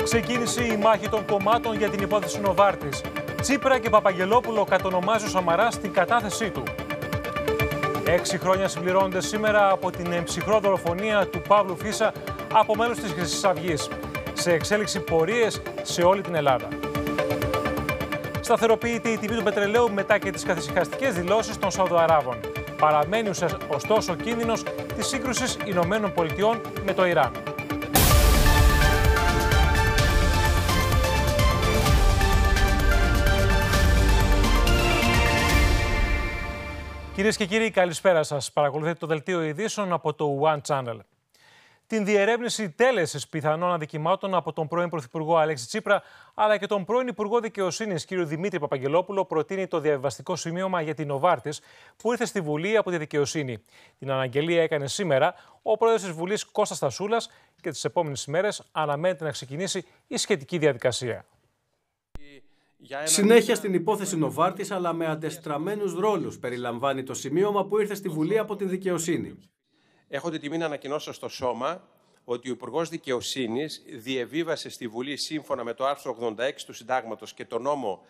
Ξεκίνησε η μάχη των κομμάτων για την υπόθεση Νοβάρτης. Τσίπρα και Παπαγγελόπουλο κατονομάζει ο Σαμαράς στην κατάθεσή του. 6 χρόνια συμπληρώνονται σήμερα από την ψυχρό δολοφονία του Παύλου Φίσα από μέλος της Χρυσής Αυγής. Σε εξέλιξη πορείες σε όλη την Ελλάδα. Σταθεροποιείται η τιμή του πετρελαίου μετά και τις καθησυχαστικές δηλώσεις των Σαουδοαράβων. Παραμένει ωστόσο ο κίνδυνος της σύγκρουσης Ηνωμένων Πολιτειών με το Ιράν. Κυρίες και κύριοι, καλησπέρα σας. Παρακολουθείτε το δελτίο ειδήσεων από το One Channel. Την διερεύνηση τέλεσης πιθανών αδικημάτων από τον πρώην Πρωθυπουργό Αλέξη Τσίπρα, αλλά και τον πρώην Υπουργό Δικαιοσύνης κ. Δημήτρη Παπαγγελόπουλο, προτείνει το διαβιβαστικό σημείωμα για την Νοβάρτης που ήρθε στη Βουλή από τη Δικαιοσύνη. Την αναγγελία έκανε σήμερα ο πρόεδρος της Βουλής Κώστας Τασούλας και τις επόμενες ημέρες αναμένεται να ξεκινήσει η σχετική διαδικασία. Συνέχεια στην υπόθεση Νοβάρτης, αλλά με αντεστραμμένους ρόλους, περιλαμβάνει το σημείωμα που ήρθε στη Βουλή από την Δικαιοσύνη. Έχω την τιμή να ανακοινώσω στο Σώμα ότι ο Υπουργός Δικαιοσύνης διεβίβασε στη Βουλή σύμφωνα με το άρθρο 86 του Συντάγματος και το νόμο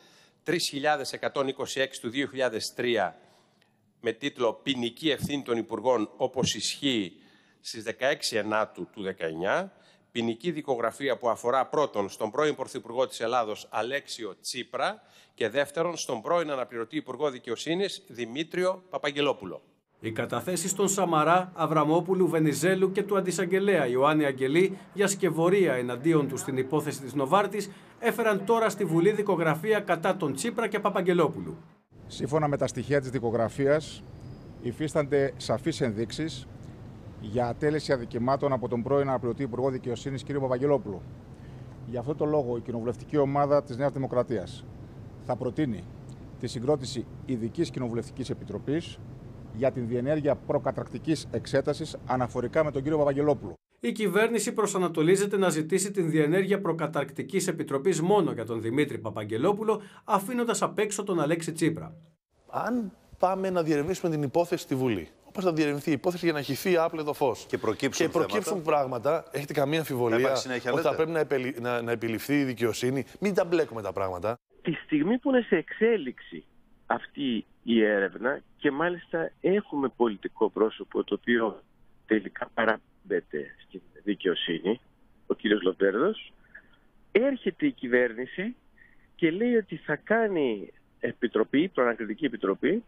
3126 του 2003 με τίτλο «Ποινική ευθύνη των Υπουργών όπως ισχύει» στις 16 Ενάτου του 19, ποινική δικογραφία που αφορά πρώτον στον πρώην Πρωθυπουργό της Ελλάδος Αλέξιο Τσίπρα και δεύτερον στον πρώην αναπληρωτή Υπουργό Δικαιοσύνης Δημήτριο Παπαγγελόπουλο. Οι καταθέσεις των Σαμαρά, Αβραμόπουλου, Βενιζέλου και του αντισαγγελέα Ιωάννη Αγγελή για σκευωρία εναντίον του στην υπόθεση της Νοβάρτης έφεραν τώρα στη Βουλή δικογραφία κατά τον Τσίπρα και Παπαγγελόπουλου. Σύμφωνα με τα στοιχεία της δικογραφίας, υφίστανται σαφείς ενδείξεις για ατέλεση αδικημάτων από τον πρώην αναπληρωτή Υπουργό Δικαιοσύνης κ. Παπαγγελόπουλο. Γι' αυτό το λόγο η κοινοβουλευτική ομάδα της Νέας Δημοκρατίας θα προτείνει τη συγκρότηση ειδικής κοινοβουλευτικής επιτροπής για την διενέργεια προκαταρκτικής εξέτασης αναφορικά με τον κύριο Παπαγγελόπουλο. Η κυβέρνηση προσανατολίζεται να ζητήσει την διενέργεια προκαταρκτικής επιτροπής μόνο για τον Δημήτρη Παπαγγελόπουλο, αφήνοντας απ' έξω τον Αλέξη Τσίπρα. Αν πάμε να διερευνήσουμε την υπόθεση στη Βουλή, όπως θα διερευνηθεί η υπόθεση για να χυθεί άπλετο φως και προκύψουν πράγματα, έχετε καμία αμφιβολία ότι θα πρέπει να επιληφθεί η δικαιοσύνη? Μην τα μπλέκουμε τα πράγματα. Τη στιγμή που είναι σε εξέλιξη αυτή η έρευνα και μάλιστα έχουμε πολιτικό πρόσωπο το οποίο τελικά παραπέμπεται στην δικαιοσύνη, ο κύριος Λοβέρδος, έρχεται η κυβέρνηση και λέει ότι θα κάνει επιτροπή, προανακριτική επιτροπή,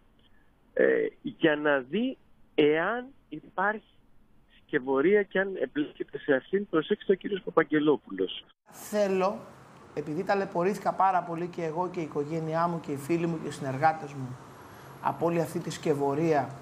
για να δει εάν υπάρχει σκευωρία και αν εμπλέκεται σε αυτήν, προσέξτε ο κύριος Παπαγγελόπουλος. Θέλω, επειδή ταλαιπωρήθηκα πάρα πολύ και εγώ και η οικογένειά μου και οι φίλοι μου και οι συνεργάτες μου από όλη αυτή τη σκευωρία,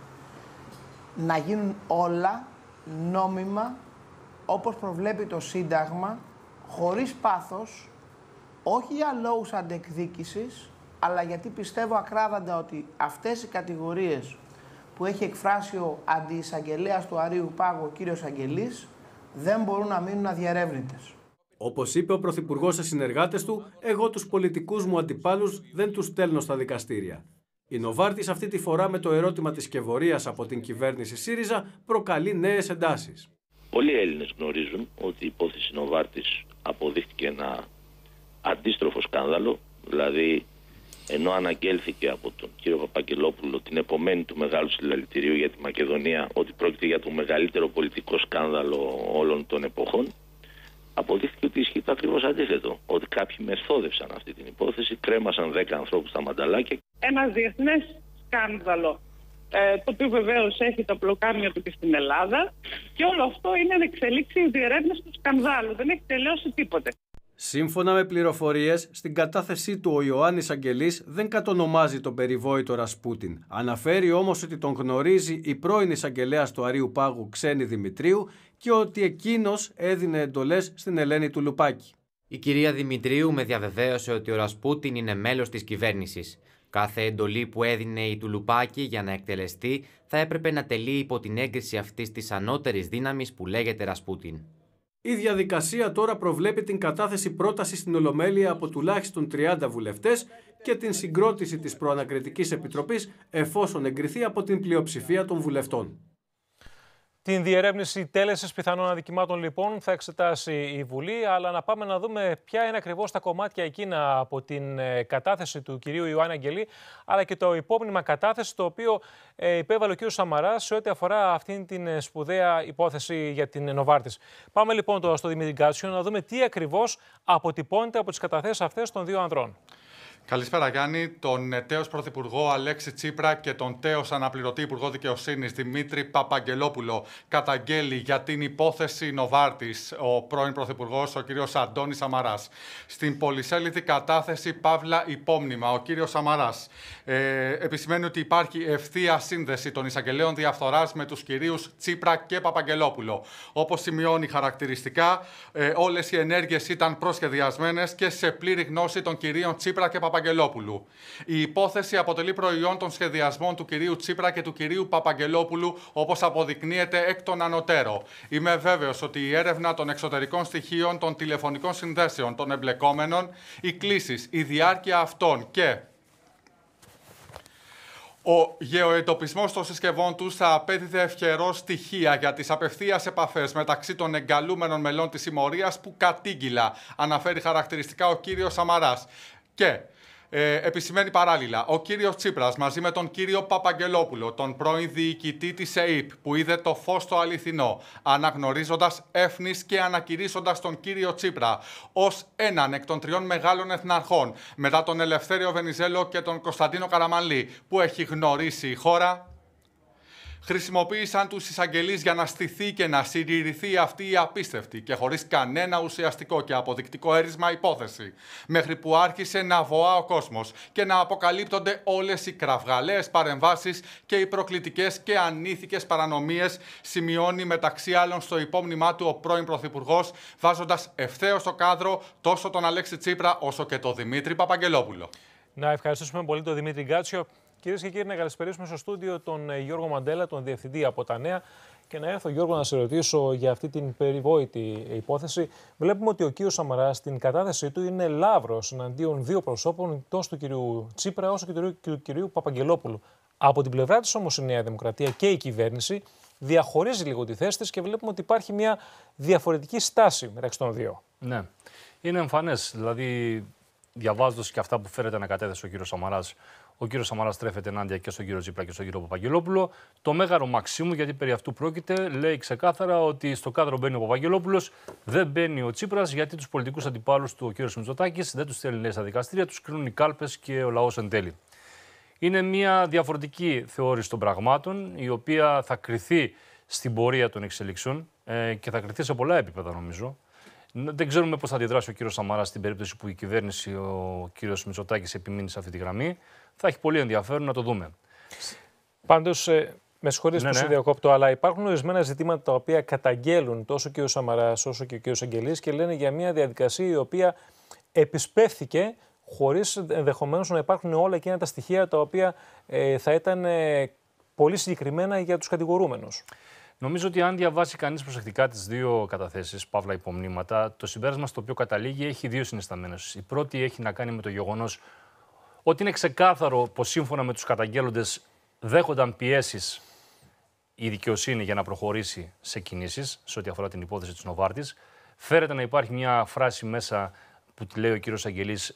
να γίνουν όλα νόμιμα όπως προβλέπει το Σύνταγμα, χωρίς πάθος, όχι για λόγους αντεκδίκησης, αλλά γιατί πιστεύω ακράδαντα ότι αυτές οι κατηγορίες που έχει εκφράσει ο αντιεισαγγελέας του Αρείου Πάγου, ο κύριος Αγγελής, δεν μπορούν να μείνουν αδιερεύνητες. Όπως είπε ο Πρωθυπουργός σε συνεργάτες του, εγώ τους πολιτικούς μου αντιπάλους δεν τους στέλνω στα δικαστήρια. Η Νοβάρτης αυτή τη φορά με το ερώτημα της σκευωρίας από την κυβέρνηση ΣΥΡΙΖΑ προκαλεί νέες εντάσεις. Πολλοί Έλληνες γνωρίζουν ότι η υπόθεση Νοβάρτης αποδείχτηκε ένα αντίστροφο σκάνδαλο, δηλαδή ενώ αναγγέλθηκε από τον κύριο Παπαγγελόπουλο την επομένη του μεγάλου συλλαλητηρίου για τη Μακεδονία ότι πρόκειται για το μεγαλύτερο πολιτικό σκάνδαλο όλων των εποχών, αποδείχθηκε ότι ισχύει το ακριβώς αντίθετο. Ότι κάποιοι μεθόδευσαν αυτή την υπόθεση, κρέμασαν 10 ανθρώπους στα μανταλάκια. Ένα διεθνές σκάνδαλο, το οποίο βεβαίως έχει τα πλοκάμια του και στην Ελλάδα, και όλο αυτό είναι εν εξελίξει διερεύνηση του σκανδάλου. Δεν έχει τελειώσει τίποτε. Σύμφωνα με πληροφορίες, στην κατάθεσή του ο Ιωάννης Αγγελής δεν κατονομάζει τον περιβόητο Ρασπούτιν. Αναφέρει όμως ότι τον γνωρίζει η πρώην εισαγγελέας του Αρείου Πάγου Ξένη Δημητρίου και ότι εκείνος έδινε εντολές στην Ελένη Τουλουπάκη. Η κυρία Δημητρίου με διαβεβαίωσε ότι ο Ρασπούτιν είναι μέλος της κυβέρνησης. Κάθε εντολή που έδινε η Τουλουπάκη για να εκτελεστεί θα έπρεπε να τελεί υπό την έγκριση αυτής της ανώτερης δύναμης που λέγεται Ρασπούτιν. Η διαδικασία τώρα προβλέπει την κατάθεση πρότασης στην Ολομέλεια από τουλάχιστον 30 βουλευτές και την συγκρότηση της προανακριτικής επιτροπής εφόσον εγκριθεί από την πλειοψηφία των βουλευτών. Την διερεύνηση τέλεσης πιθανών αδικημάτων λοιπόν θα εξετάσει η Βουλή, αλλά να πάμε να δούμε ποια είναι ακριβώς τα κομμάτια εκείνα από την κατάθεση του κυρίου Ιωάννη Αγγελή, αλλά και το υπόμνημα κατάθεση το οποίο υπέβαλε ο κύριος Σαμαράς σε ό,τι αφορά αυτήν την σπουδαία υπόθεση για την Νοβάρτις. Πάμε λοιπόν τώρα στο Δημήτρη Γκάτσιο να δούμε τι ακριβώς αποτυπώνεται από τις καταθέσεις αυτές των δύο ανδρών. Καλησπέρα Γιάννη. Τον τέος Πρωθυπουργό Αλέξη Τσίπρα και τον τέος Αναπληρωτή Υπουργό Δικαιοσύνης Δημήτρη Παπαγγελόπουλο καταγγέλει για την υπόθεση Νοβάρτις ο πρώην Πρωθυπουργός, ο κύριος Αντώνης Σαμαράς. Στην πολυσέλιδη κατάθεση Παύλα υπόμνημα, ο κύριος Σαμαράς επισημαίνει ότι υπάρχει ευθεία σύνδεση των εισαγγελέων διαφθοράς με τους κυρίους Τσίπρα και Παπαγγελόπουλο. Όπως σημειώνει χαρακτηριστικά, όλες οι ενέργειες ήταν προσχεδιασμένες και σε πλήρη γνώση των κυρίων Τσίπρα και Παπαγγελόπουλου. Η υπόθεση αποτελεί προϊόν των σχεδιασμών του κυρίου Τσίπρα και του κυρίου Παπαγγελόπουλου, όπως αποδεικνύεται εκ των ανωτέρω. Είμαι βέβαιος ότι η έρευνα των εξωτερικών στοιχείων, των τηλεφωνικών συνδέσεων των εμπλεκόμενων, οι κλήσεις, η διάρκεια αυτών και ο γεωεντοπισμός των συσκευών τους θα απέδιδε ευχερό στοιχεία για τις απευθείας επαφές μεταξύ των εγκαλούμενων μελών της συμμορίας που κατήγγυλα, αναφέρει χαρακτηριστικά ο κύριος Σαμαράς. Και επισημαίνει παράλληλα, ο κύριος Τσίπρας μαζί με τον κύριο Παπαγγελόπουλο, τον πρώην διοικητή της ΕΥΠ, που είδε το φως το αληθινό, αναγνωρίζοντας έφνης και ανακηρύσσοντας τον κύριο Τσίπρα ως έναν εκ των τριών μεγάλων εθναρχών, μετά τον Ελευθέριο Βενιζέλο και τον Κωνσταντίνο Καραμανλή, που έχει γνωρίσει η χώρα, χρησιμοποίησαν τους εισαγγελείς για να στηθεί και να συντηρηθεί αυτή η απίστευτη και χωρίς κανένα ουσιαστικό και αποδεικτικό έρισμα υπόθεση, μέχρι που άρχισε να βοά ο κόσμος και να αποκαλύπτονται όλες οι κραυγαλαίες παρεμβάσεις και οι προκλητικές και ανήθικες παρανομίες, σημειώνει μεταξύ άλλων στο υπόμνημά του ο πρώην Πρωθυπουργός, βάζοντας ευθέως στο κάδρο τόσο τον Αλέξη Τσίπρα όσο και τον Δημήτρη Παπαγγελόπουλο. Να ευχαριστήσουμε πολύ τον Δημήτρη Γκάτσιο. Κυρίες και κύριοι, να καλησπερίσουμε στο στούντιο τον Γιώργο Μαντέλα, τον Διευθυντή από τα Νέα. Και να έρθω, Γιώργο, να σε ρωτήσω για αυτή την περιβόητη υπόθεση. Βλέπουμε ότι ο κύριος Σαμαράς στην κατάθεσή του είναι λαύρος εναντίον δύο προσώπων, τόσο του κυρίου Τσίπρα όσο και του κυρίου Παπαγγελόπουλου. Από την πλευρά της όμως η Νέα Δημοκρατία και η κυβέρνηση διαχωρίζει λίγο τη θέση της και βλέπουμε ότι υπάρχει μια διαφορετική στάση μεταξύ των δύο. Ναι, είναι εμφανές. Δηλαδή, διαβάζοντας και αυτά που φέρεται να κατέθεσε ο κύριος Σαμαράς, ο κύριος Σαμαράς στρέφεται ενάντια και στον κύριο Τσίπρα και στον κύριο Παπαγγελόπουλο. Το μέγαρο Μαξίμου, γιατί περί αυτού πρόκειται, λέει ξεκάθαρα ότι στο κάδρο μπαίνει ο Παπαγγελόπουλος, δεν μπαίνει ο Τσίπρας, γιατί τους πολιτικούς αντιπάλους του ο κύριος Μητσοτάκης δεν τους στέλνει, λέει, στα δικαστήρια, τους κρίνουν οι κάλπες και ο λαός εν τέλει. Είναι μια διαφορετική θεώρηση των πραγμάτων, η οποία θα κριθεί στην πορεία των εξελίξεων και θα κριθεί σε πολλά επίπεδα, νομίζω. Δεν ξέρουμε πώς θα αντιδράσει ο κύριος Σαμαράς στην περίπτωση που η κυβέρνηση, ο κύριος Μητσοτάκης, επιμείνει σε αυτή τη γραμμή. Θα έχει πολύ ενδιαφέρον να το δούμε. Πάντως, με συγχωρείς που σε διακόπτω, αλλά υπάρχουν ορισμένα ζητήματα τα οποία καταγγέλουν τόσο ο κύριος Σαμαράς όσο και ο κύριος Αγγελής και λένε για μια διαδικασία η οποία επισπεύθηκε χωρίς ενδεχομένως να υπάρχουν όλα εκείνα τα στοιχεία τα οποία θα ήταν πολύ συγκεκριμένα για τους κατηγορούμενους. Νομίζω ότι αν διαβάσει κανείς προσεκτικά τις δύο καταθέσεις, παύλα υπομνήματα, το συμπέρασμα στο οποίο καταλήγει έχει δύο συνισταμένες. Η πρώτη έχει να κάνει με το γεγονός ότι είναι ξεκάθαρο πως σύμφωνα με τους καταγγέλλοντες δέχονταν πιέσεις η δικαιοσύνη για να προχωρήσει σε κινήσεις σε ό,τι αφορά την υπόθεση της Νοβάρτις. Φέρεται να υπάρχει μια φράση μέσα που τη λέει ο κύριος Αγγελής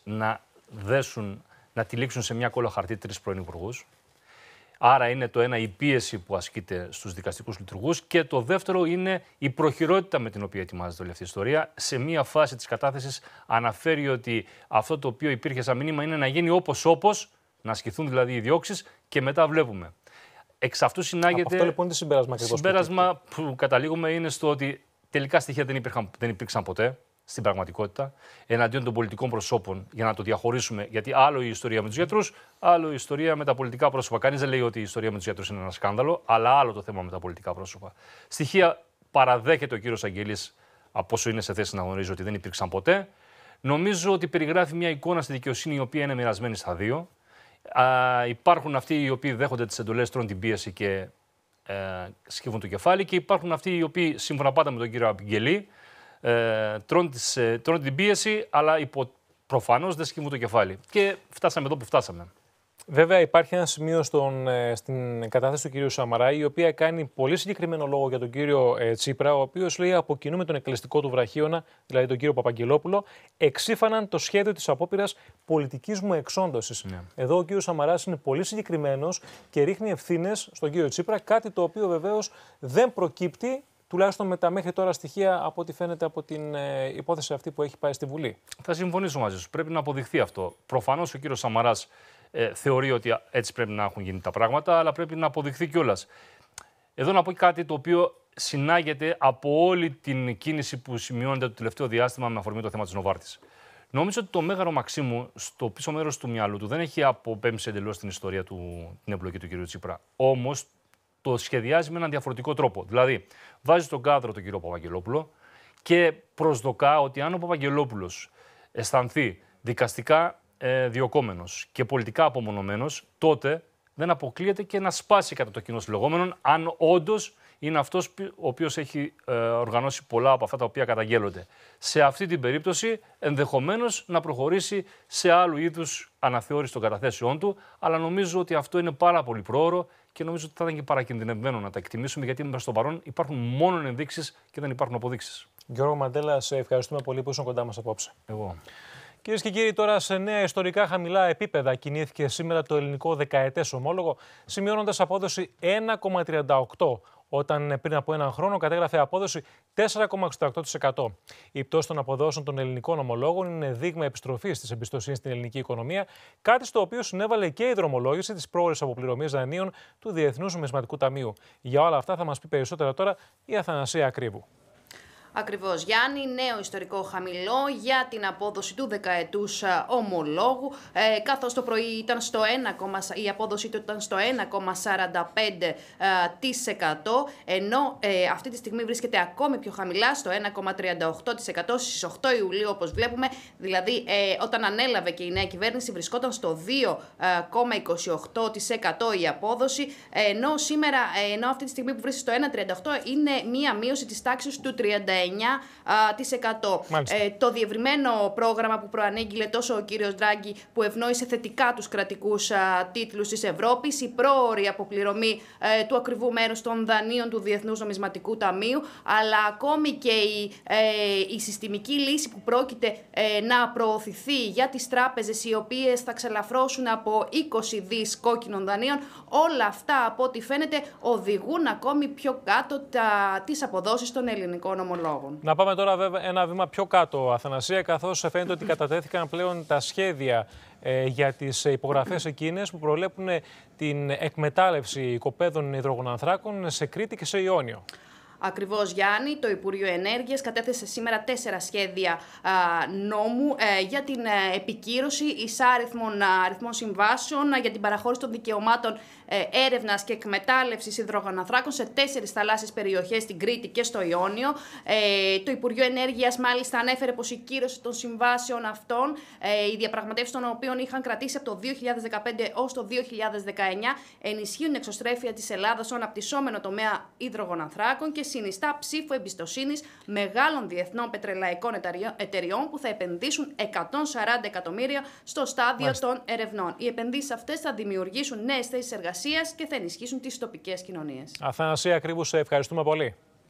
να τυλίξουν σε μια κόλλα χαρτί 3 πρώην υπουργούς. Άρα είναι το ένα η πίεση που ασκείται στους δικαστικούς λειτουργούς και το δεύτερο είναι η προχειρότητα με την οποία ετοιμάζεται όλη αυτή η ιστορία. Σε μία φάση της κατάθεσης αναφέρει ότι αυτό το οποίο υπήρχε σαν μήνυμα είναι να γίνει όπως, να ασκηθούν δηλαδή οι διώξεις και μετά βλέπουμε. Εξ αυτού συνάγεται. Από αυτό λοιπόν είναι το συμπέρασμα ακριβώς. Συμπέρασμα που καταλήγουμε είναι στο ότι τελικά στοιχεία δεν υπήρξαν ποτέ. Στην πραγματικότητα, εναντίον των πολιτικών προσώπων, για να το διαχωρίσουμε. Γιατί άλλο η ιστορία με τους γιατρούς, άλλο η ιστορία με τα πολιτικά πρόσωπα. Κανείς δεν λέει ότι η ιστορία με τους γιατρούς είναι ένα σκάνδαλο, αλλά άλλο το θέμα με τα πολιτικά πρόσωπα. Στοιχεία παραδέχεται ο κύριος Αγγελής, από όσο είναι σε θέση να γνωρίζει, ότι δεν υπήρξαν ποτέ. Νομίζω ότι περιγράφει μια εικόνα στη δικαιοσύνη η οποία είναι μοιρασμένη στα δύο. Υπάρχουν αυτοί οι οποίοι δέχονται τις εντολές, τρώνε την πίεση και σκύβουν το κεφάλι, και υπάρχουν αυτοί οι οποίοι, σύμφωνα πάντα με τον κύριο Αγγελή, τρώνε την πίεση, αλλά προφανώς δεν σκύβουν το κεφάλι. Και φτάσαμε εδώ που φτάσαμε. Βέβαια, υπάρχει ένα σημείο στην κατάθεση του κυρίου Σαμαρά, η οποία κάνει πολύ συγκεκριμένο λόγο για τον κύριο Τσίπρα, ο οποίος λέει: από κοινού με τον εκτελεστικό του βραχίωνα, δηλαδή τον κύριο Παπαγγελόπουλο, εξήφαναν το σχέδιο της απόπειρας πολιτικής μου εξόντωσης. Ναι. Εδώ ο κύριος Σαμαράς είναι πολύ συγκεκριμένος και ρίχνει ευθύνες στον κύριο Τσίπρα, κάτι το οποίο βεβαίως δεν προκύπτει, τουλάχιστον με τα μέχρι τώρα στοιχεία, από ό,τι φαίνεται από την υπόθεση αυτή που έχει πάει στη Βουλή. Θα συμφωνήσω μαζί σου. Πρέπει να αποδειχθεί αυτό. Προφανώς ο κύριος Σαμαράς θεωρεί ότι έτσι πρέπει να έχουν γίνει τα πράγματα, αλλά πρέπει να αποδειχθεί κιόλας. Εδώ να πω κάτι το οποίο συνάγεται από όλη την κίνηση που σημειώνεται το τελευταίο διάστημα με αφορμή το θέμα της Νοβάρτης. Νόμιζα ότι το Μέγαρο Μαξίμου, στο πίσω μέρος του μυαλού του, δεν έχει αποπέμψει εντελώς την ιστορία την εμπλοκή του κ. Τσίπρα. Όμως το σχεδιάζει με έναν διαφορετικό τρόπο. Δηλαδή, βάζει στον κάδρο τον κύριο Παπαγγελόπουλο και προσδοκά ότι αν ο Παπαγγελόπουλος αισθανθεί δικαστικά διωκόμενος και πολιτικά απομονωμένος, τότε δεν αποκλείεται και να σπάσει κατά το κοινό συλλογόμενο, αν όντως είναι αυτός ο οποίος έχει οργανώσει πολλά από αυτά τα οποία καταγγέλλονται. Σε αυτή την περίπτωση, ενδεχομένως να προχωρήσει σε άλλου είδους αναθεώρηση των καταθέσεών του, αλλά νομίζω ότι αυτό είναι πάρα πολύ πρόωρο και νομίζω ότι θα ήταν και παρακινδυνευμένο να τα εκτιμήσουμε, γιατί προς το παρόν υπάρχουν μόνο ενδείξεις και δεν υπάρχουν αποδείξεις. Γιώργο Μαντέλα, σε ευχαριστούμε πολύ που ήσουν κοντά μας απόψε. Εγώ. Κυρίες και κύριοι, τώρα σε νέα ιστορικά χαμηλά επίπεδα κινήθηκε σήμερα το ελληνικό δεκαετές ομόλογο, σημειώνοντας απόδοση 1,38, όταν πριν από έναν χρόνο κατέγραφε απόδοση 4,68%. Η πτώση των αποδόσεων των ελληνικών ομολόγων είναι δείγμα επιστροφής της εμπιστοσύνης στην ελληνική οικονομία, κάτι στο οποίο συνέβαλε και η δρομολόγηση της πρόορης αποπληρωμής δανείων του Διεθνούς Νομισματικού Ταμείου. Για όλα αυτά θα μας πει περισσότερα τώρα η Αθανασία Ακρίβου. Ακριβώς, Γιάννη, νέο ιστορικό χαμηλό για την απόδοση του δεκαετούς ομολόγου, καθώς το πρωί ήταν η απόδοση του ήταν στο 1,45%, ενώ αυτή τη στιγμή βρίσκεται ακόμη πιο χαμηλά, στο 1,38% στις 8 Ιουλίου, όπως βλέπουμε, δηλαδή όταν ανέλαβε και η νέα κυβέρνηση βρισκόταν στο 2,28% η απόδοση, ενώ αυτή τη στιγμή που βρίσκεται στο 1,38% είναι μία μείωση της τάξης του 39%. Το διευρυμένο πρόγραμμα που προανήγγειλε τόσο ο κύριος Ντράγκη, που ευνόησε θετικά τους κρατικούς τίτλους της Ευρώπης, η πρόωρη αποπληρωμή του ακριβού μέρους των δανείων του Διεθνούς Νομισματικού Ταμείου, αλλά ακόμη και η συστημική λύση που πρόκειται να προωθηθεί για τις τράπεζες, οι οποίες θα ξελαφρώσουν από 20 δις κόκκινων δανείων, όλα αυτά από ό,τι φαίνεται οδηγούν ακόμη πιο κάτω τις αποδόσεις των ελληνικών ομολόγων. Να πάμε τώρα βέβαια ένα βήμα πιο κάτω, Αθανασία, καθώς φαίνεται ότι κατατέθηκαν πλέον τα σχέδια για τις υπογραφές εκείνες που προβλέπουν την εκμετάλλευση οικοπαίδων υδρογονανθράκων σε Κρήτη και σε Ιόνιο. Ακριβώς, Γιάννη, το Υπουργείο Ενέργειας κατέθεσε σήμερα 4 σχέδια νόμου για την επικύρωση αριθμών συμβάσεων για την παραχώρηση των δικαιωμάτων έρευνας και εκμετάλλευσης υδρογονανθράκων σε 4 θαλάσσιες περιοχές στην Κρήτη και στο Ιόνιο. Το Υπουργείο Ενέργειας μάλιστα ανέφερε πως η κύρωση των συμβάσεων αυτών, οι διαπραγματεύσεις των οποίων είχαν κρατήσει από το 2015 ως το 2019, ενισχύουν την εξωστρέφεια της Ελλάδας στον αναπτυσσόμενο τομέα υδρογονανθράκων και συνιστά ψήφο εμπιστοσύνης μεγάλων διεθνών πετρελαϊκών εταιριών που θα επενδύσουν 140 εκατομμύρια στο στάδιο των ερευνών. Οι επενδύσεις αυτές θα δημιουργήσουν νέες θέσεις εργασίας και θα ενισχύσουν τις τοπικές κοινωνίες. Αθανασία Ακρίβου, σε ευχαριστούμε πολύ.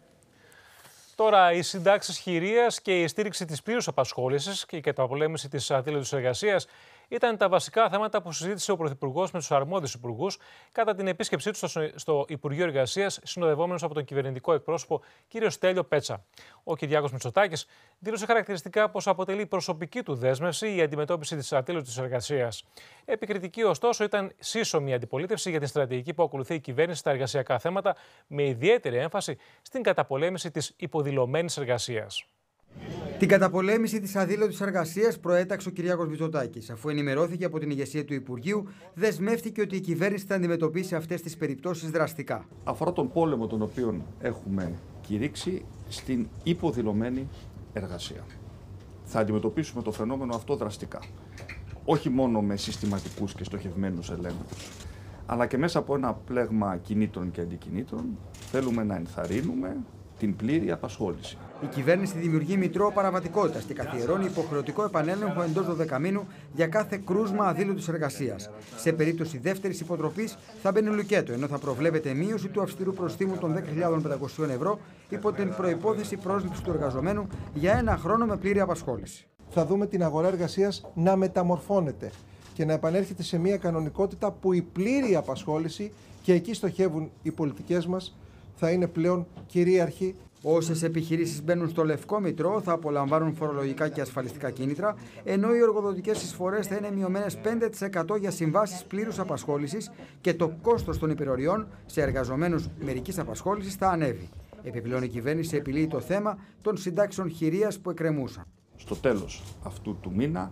Τώρα, οι συντάξεις χειρίας και η στήριξη της πλήρους απασχόλησης και η καταπολέμηση της αδίλωτης εργασίας ήταν τα βασικά θέματα που συζήτησε ο Πρωθυπουργός με τους αρμόδιους υπουργούς κατά την επίσκεψή του στο Υπουργείο Εργασίας, συνοδευόμενος από τον κυβερνητικό εκπρόσωπο κ. Στέλιο Πέτσα. Ο Κυριάκος Μητσοτάκης δήλωσε χαρακτηριστικά πως αποτελεί προσωπική του δέσμευση η αντιμετώπιση της αδίλωτης εργασίας. Επικριτική, ωστόσο, ήταν σύσσωμη η αντιπολίτευση για την στρατηγική που ακολουθεί η κυβέρνηση στα εργασιακά θέματα, με ιδιαίτερη έμφαση στην καταπολέμηση της υποδηλωμένης εργασίας. Την καταπολέμηση της αδίλωτης εργασίας προέταξε ο Κυριάκος Μητσοτάκης. Αφού ενημερώθηκε από την ηγεσία του Υπουργείου, δεσμεύτηκε ότι η κυβέρνηση θα αντιμετωπίσει αυτές τις περιπτώσεις δραστικά. Αφορά τον πόλεμο τον οποίο έχουμε κηρύξει στην υποδηλωμένη εργασία. Θα αντιμετωπίσουμε το φαινόμενο αυτό δραστικά. Όχι μόνο με συστηματικούς και στοχευμένους ελέγχους, αλλά και μέσα από ένα πλέγμα κινήτρων και αντικινήτρων θέλουμε να ενθαρρύνουμε την πλήρη απασχόληση. Η κυβέρνηση δημιουργεί μητρό παραβατικότητας και καθιερώνει υποχρεωτικό επανέλεγχο εντός 12 μήνου για κάθε κρούσμα αδήλωτης εργασίας. Σε περίπτωση δεύτερης υποτροπής θα μπαίνει λουκέτο, ενώ θα προβλέπεται μείωση του αυστηρού προστίμου των 10.500 ευρώ υπό την προϋπόθεση πρόσληψης του εργαζομένου για 1 χρόνο με πλήρη απασχόληση. Θα δούμε την αγορά εργασίας να μεταμορφώνεται και να επανέρχεται σε μια κανονικότητα που η πλήρη απασχόληση, και εκεί στοχεύουν οι πολιτικές μας, θα είναι πλέον κυρίαρχη. Όσες επιχειρήσεις μπαίνουν στο Λευκό Μητρό θα απολαμβάνουν φορολογικά και ασφαλιστικά κίνητρα, ενώ οι εργοδοτικές εισφορές θα είναι μειωμένες 5% για συμβάσεις πλήρους απασχόλησης και το κόστος των υπεροριών σε εργαζομένους μερικής απασχόλησης θα ανέβει. Επιπλέον, η κυβέρνηση επιλύει το θέμα των συντάξεων χειρίας που εκκρεμούσαν. Στο τέλος αυτού του μήνα,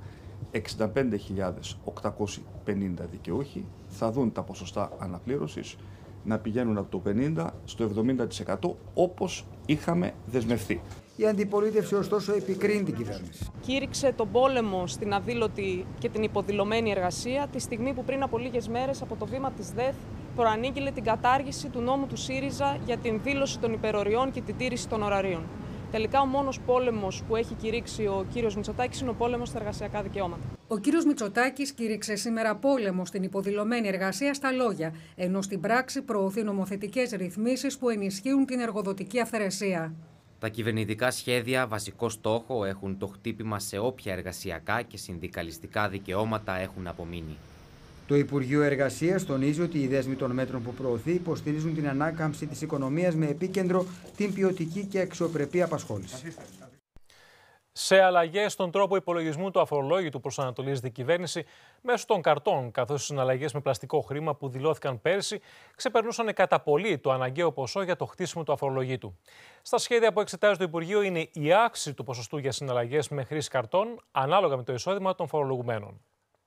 65.850 δικαιούχοι θα δουν τα ποσοστά αναπλήρωσης να πηγαίνουν από το 50% στο 70% όπως είχαμε δεσμευτεί. Η αντιπολίτευση ωστόσο επικρίνει την κυβέρνηση. Κήρυξε τον πόλεμο στην αδήλωτη και την υποδηλωμένη εργασία τη στιγμή που πριν από λίγες μέρες από το βήμα της ΔΕΘ προανήγγειλε την κατάργηση του νόμου του ΣΥΡΙΖΑ για την δήλωση των υπεροριών και την τήρηση των ωραρίων. Τελικά ο μόνος πόλεμος που έχει κηρύξει ο κύριος Μητσοτάκης είναι ο πόλεμος στα εργασιακά δικαιώματα. Ο κύριος Μητσοτάκης κήρυξε σήμερα πόλεμο στην υποδηλωμένη εργασία στα λόγια, ενώ στην πράξη προωθεί νομοθετικές ρυθμίσεις που ενισχύουν την εργοδοτική αυθαιρεσία. Τα κυβερνητικά σχέδια βασικό στόχο έχουν το χτύπημα σε όποια εργασιακά και συνδικαλιστικά δικαιώματα έχουν απομείνει. Το Υπουργείο Εργασίας τονίζει ότι οι δέσμοι των μέτρων που προωθεί υποστηρίζουν την ανάκαμψη της οικονομίας με επίκεντρο την ποιοτική και αξιοπρεπή απασχόληση. Σε αλλαγές στον τρόπο υπολογισμού του αφορολόγητου προσανατολίζεται η κυβέρνηση μέσω των καρτών, καθώς οι συναλλαγές με πλαστικό χρήμα που δηλώθηκαν πέρσι ξεπερνούσαν κατά πολύ το αναγκαίο ποσό για το χτίσιμο του αφορολόγητου. Στα σχέδια που εξετάζει το Υπουργείο είναι η αύξηση του ποσοστού για συναλλαγές με χρήση καρτών ανάλογα με το εισόδημα των φορολογουμένων.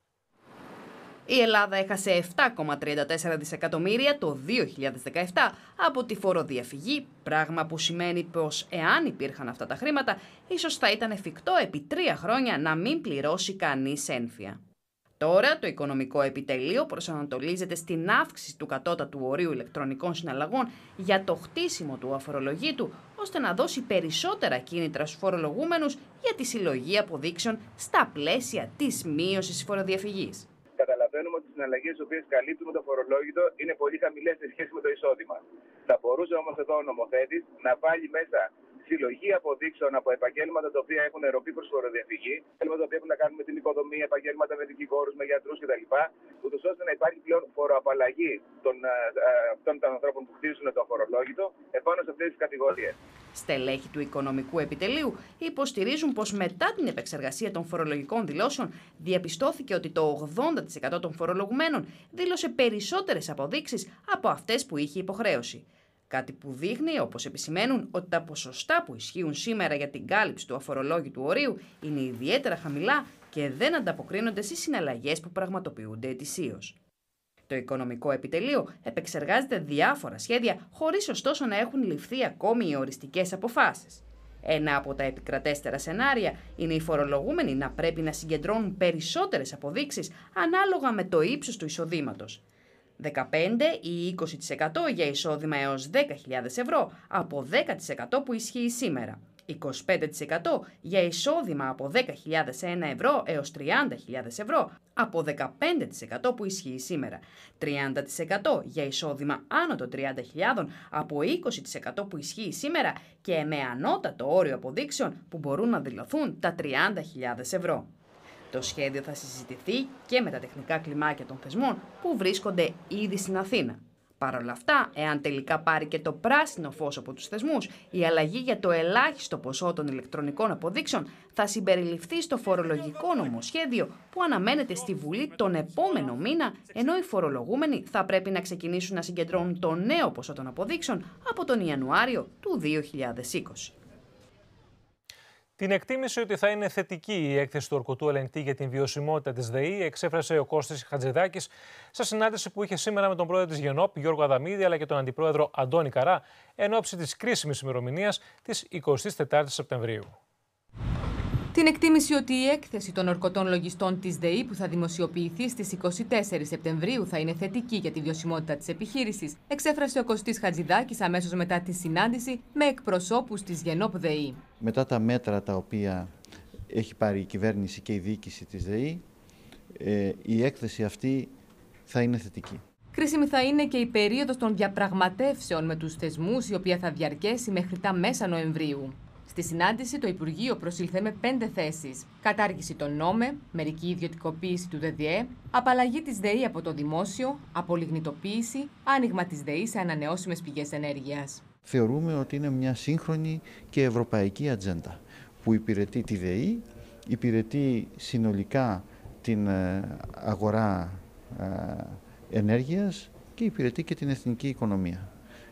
Η Ελλάδα έχασε 7,34 δισεκατομμύρια το 2017 από τη φοροδιαφυγή, πράγμα που σημαίνει πως εάν υπήρχαν αυτά τα χρήματα, ίσως θα ήταν εφικτό επί 3 χρόνια να μην πληρώσει κανείς ένφια. Τώρα το Οικονομικό Επιτελείο προσανατολίζεται στην αύξηση του κατώτατου ορίου ηλεκτρονικών συναλλαγών για το χτίσιμο του αφορολογήτου, ώστε να δώσει περισσότερα κίνητρα στους φορολογούμενους για τη συλλογή αποδείξεων στα πλαίσια της μείωσης της φοροδιαφυγής. Καταλαβαίνουμε ότι οι συναλλαγές τις οποίες καλύπτουμε το φορολόγητο είναι πολύ χαμηλές σε σχέση με το εισόδημα. Θα μπορούσε όμως εδώ ο νομοθέτης να βάλει μέσα συλλογή αποδείξεων από επαγγέλματα τα οποία έχουν ροπή προς φοροδιαφυγή, επαγγέλματα τα οποία έχουν να κάνουν με την οικοδομή, επαγγέλματα με δικηγόρους, με γιατρούς κτλ. Ούτως ώστε να υπάρχει πλέον φοροαπαλλαγή αυτών των ανθρώπων που χτίζουν το φορολόγητο επάνω σε αυτές τις κατηγορίες. Στελέχοι του Οικονομικού Επιτελείου υποστηρίζουν πως μετά την επεξεργασία των φορολογικών δηλώσεων διαπιστώθηκε ότι το 80% των φορολογουμένων δήλωσε περισσότερες αποδείξεις από αυτές που είχε υποχρέωση. Κάτι που δείχνει, όπως επισημαίνουν, ότι τα ποσοστά που ισχύουν σήμερα για την κάλυψη του αφορολόγητου ορίου είναι ιδιαίτερα χαμηλά και δεν ανταποκρίνονται στις συναλλαγές που πραγματοποιούνται ετησίως. Το Οικονομικό Επιτελείο επεξεργάζεται διάφορα σχέδια, χωρίς ωστόσο να έχουν ληφθεί ακόμη οι οριστικές αποφάσεις. Ένα από τα επικρατέστερα σενάρια είναι οι φορολογούμενοι να πρέπει να συγκεντρώνουν περισσότερες αποδείξεις ανάλογα με το ύψος του εισοδήματος. 15% ή 20% για εισόδημα έως 10.000 ευρώ από 10% που ισχύει σήμερα. 25% για εισόδημα από 10.001 ευρώ έως 30.000 ευρώ από 15% που ισχύει σήμερα. 30% για εισόδημα άνω των 30.000 από 20% που ισχύει σήμερα και με ανώτατο όριο αποδείξεων που μπορούν να δηλωθούν τα 30.000 ευρώ. Το σχέδιο θα συζητηθεί και με τα τεχνικά κλιμάκια των θεσμών που βρίσκονται ήδη στην Αθήνα. Παρ' όλα αυτά, εάν τελικά πάρει και το πράσινο φως από τους θεσμούς, η αλλαγή για το ελάχιστο ποσό των ηλεκτρονικών αποδείξεων θα συμπεριληφθεί στο φορολογικό νομοσχέδιο που αναμένεται στη Βουλή τον επόμενο μήνα, ενώ οι φορολογούμενοι θα πρέπει να ξεκινήσουν να συγκεντρώνουν το νέο ποσό των αποδείξεων από τον Ιανουάριο του 2020. Την εκτίμηση ότι θα είναι θετική η έκθεση του ορκωτού ελεγκτή για την βιωσιμότητα της ΔΕΗ εξέφρασε ο Κώστης Χατζηδάκης σε συνάντηση που είχε σήμερα με τον πρόεδρο της ΓΕΝΟΠ, Γιώργο Αδαμίδη, αλλά και τον αντιπρόεδρο Αντώνη Καρά, εν ώψη της κρίσιμης ημερομηνίας της 24ης Σεπτεμβρίου. Την εκτίμηση ότι η έκθεση των ορκωτών λογιστών της ΔΕΗ που θα δημοσιοποιηθεί στις 24 Σεπτεμβρίου θα είναι θετική για τη βιωσιμότητα της επιχείρησης, εξέφρασε ο Κωστής Χατζηδάκης αμέσως μετά τη συνάντηση με εκπροσώπους της Γενόπ ΔΕΗ. Μετά τα μέτρα τα οποία έχει πάρει η κυβέρνηση και η διοίκηση της ΔΕΗ, η έκθεση αυτή θα είναι θετική. Κρίσιμη θα είναι και η περίοδος των διαπραγματεύσεων με τους θεσμούς, η οποία θα διαρκέσει μέχρι τα μέσα Νοεμβρίου. Στη συνάντηση, το Υπουργείο προσήλθε με 5 θέσεις. Κατάργηση των ΝΟΜΕ, μερική ιδιωτικοποίηση του ΔΔΕ, απαλλαγή της ΔΕΗ από το δημόσιο, απολιγνητοποίηση, άνοιγμα της ΔΕΗ σε ανανεώσιμες πηγές ενέργειας. Θεωρούμε ότι είναι μια σύγχρονη και ευρωπαϊκή ατζέντα που υπηρετεί τη ΔΕΗ, υπηρετεί συνολικά την αγορά ενέργειας και υπηρετεί και την εθνική οικονομία.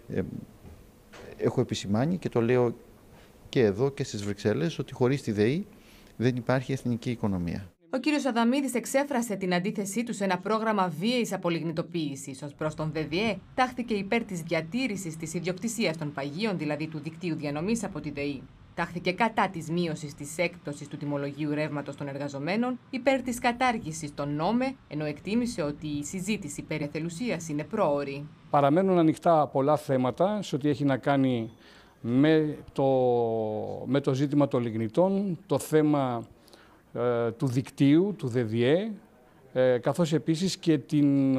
Έχω επισημάνει και το λέω και εδώ και στις Βρυξέλλες ότι χωρίς τη ΔΕΗ δεν υπάρχει εθνική οικονομία. Ο κύριος Αδαμίδης εξέφρασε την αντίθεσή του σε ένα πρόγραμμα βίαιης απολιγνητοποίησης. Ως προς τον ΔΔΕ, τάχθηκε υπέρ της διατήρησης της ιδιοκτησίας των παγίων, δηλαδή του δικτύου διανομής από τη ΔΕΗ. Τάχθηκε κατά της μείωσης της έκπτωσης του τιμολογίου ρεύματος των εργαζομένων, υπέρ της κατάργησης των ΝΟΜΕ, ενώ εκτίμησε ότι η συζήτηση περί εθελουσίας είναι πρόωρη. Παραμένουν ανοιχτά πολλά θέματα σε ό,τι έχει να κάνει με το ζήτημα των λιγνητών, το θέμα του δικτύου, του ΔΔΕ, καθώς επίσης και την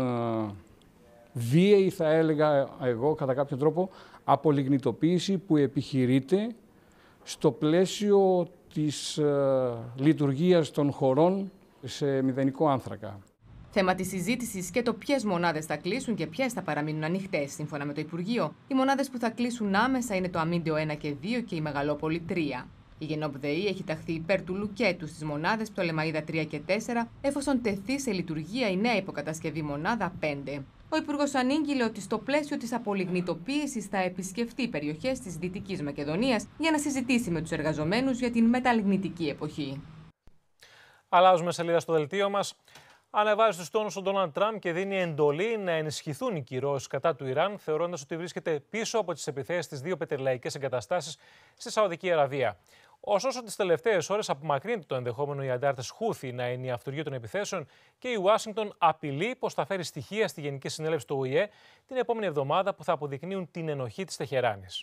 βίαιη, θα έλεγα εγώ, κατά κάποιο τρόπο, απολιγνητοποίηση που επιχειρείται στο πλαίσιο της λειτουργίας των χωρών σε μηδενικό άνθρακα. Θέμα της συζήτησης και το ποιες μονάδες θα κλείσουν και ποιες θα παραμείνουν ανοιχτές, σύμφωνα με το Υπουργείο. Οι μονάδες που θα κλείσουν άμεσα είναι το Αμίντεο 1 και 2 και η Μεγαλόπολη 3. Η Γενόπ ΔΕΗ έχει ταχθεί υπέρ του λουκέτου στις μονάδες Πτολεμαΐδα 3 και 4, εφόσον τεθεί σε λειτουργία η νέα υποκατασκευή μονάδα 5. Ο Υπουργός ανήγγειλε ότι στο πλαίσιο της απολιγνητοποίησης θα επισκεφτεί περιοχές της Δυτικής Μακεδονίας για να συζητήσει με τους εργαζομένους για την μεταλλιγνητική εποχή. Αλλάζουμε σελίδα στο δελτίο μας. Ανεβάζει τους τόνους ο Ντόναλντ Τραμπ και δίνει εντολή να ενισχυθούν οι κυρώσεις κατά του Ιράν, θεωρώντας ότι βρίσκεται πίσω από τις επιθέσεις στις 2 πετρελαϊκές εγκαταστάσεις στη Σαουδική Αραβία. Ωστόσο, τις τελευταίες ώρες απομακρύνεται το ενδεχόμενο οι αντάρτες Χούθι να είναι η αυτουργία των επιθέσεων και η Ουάσιγκτον απειλεί πως θα φέρει στοιχεία στη Γενική Συνέλευση του ΟΗΕ την επόμενη εβδομάδα που θα αποδεικνύουν την ενοχή της Τεχεράνης.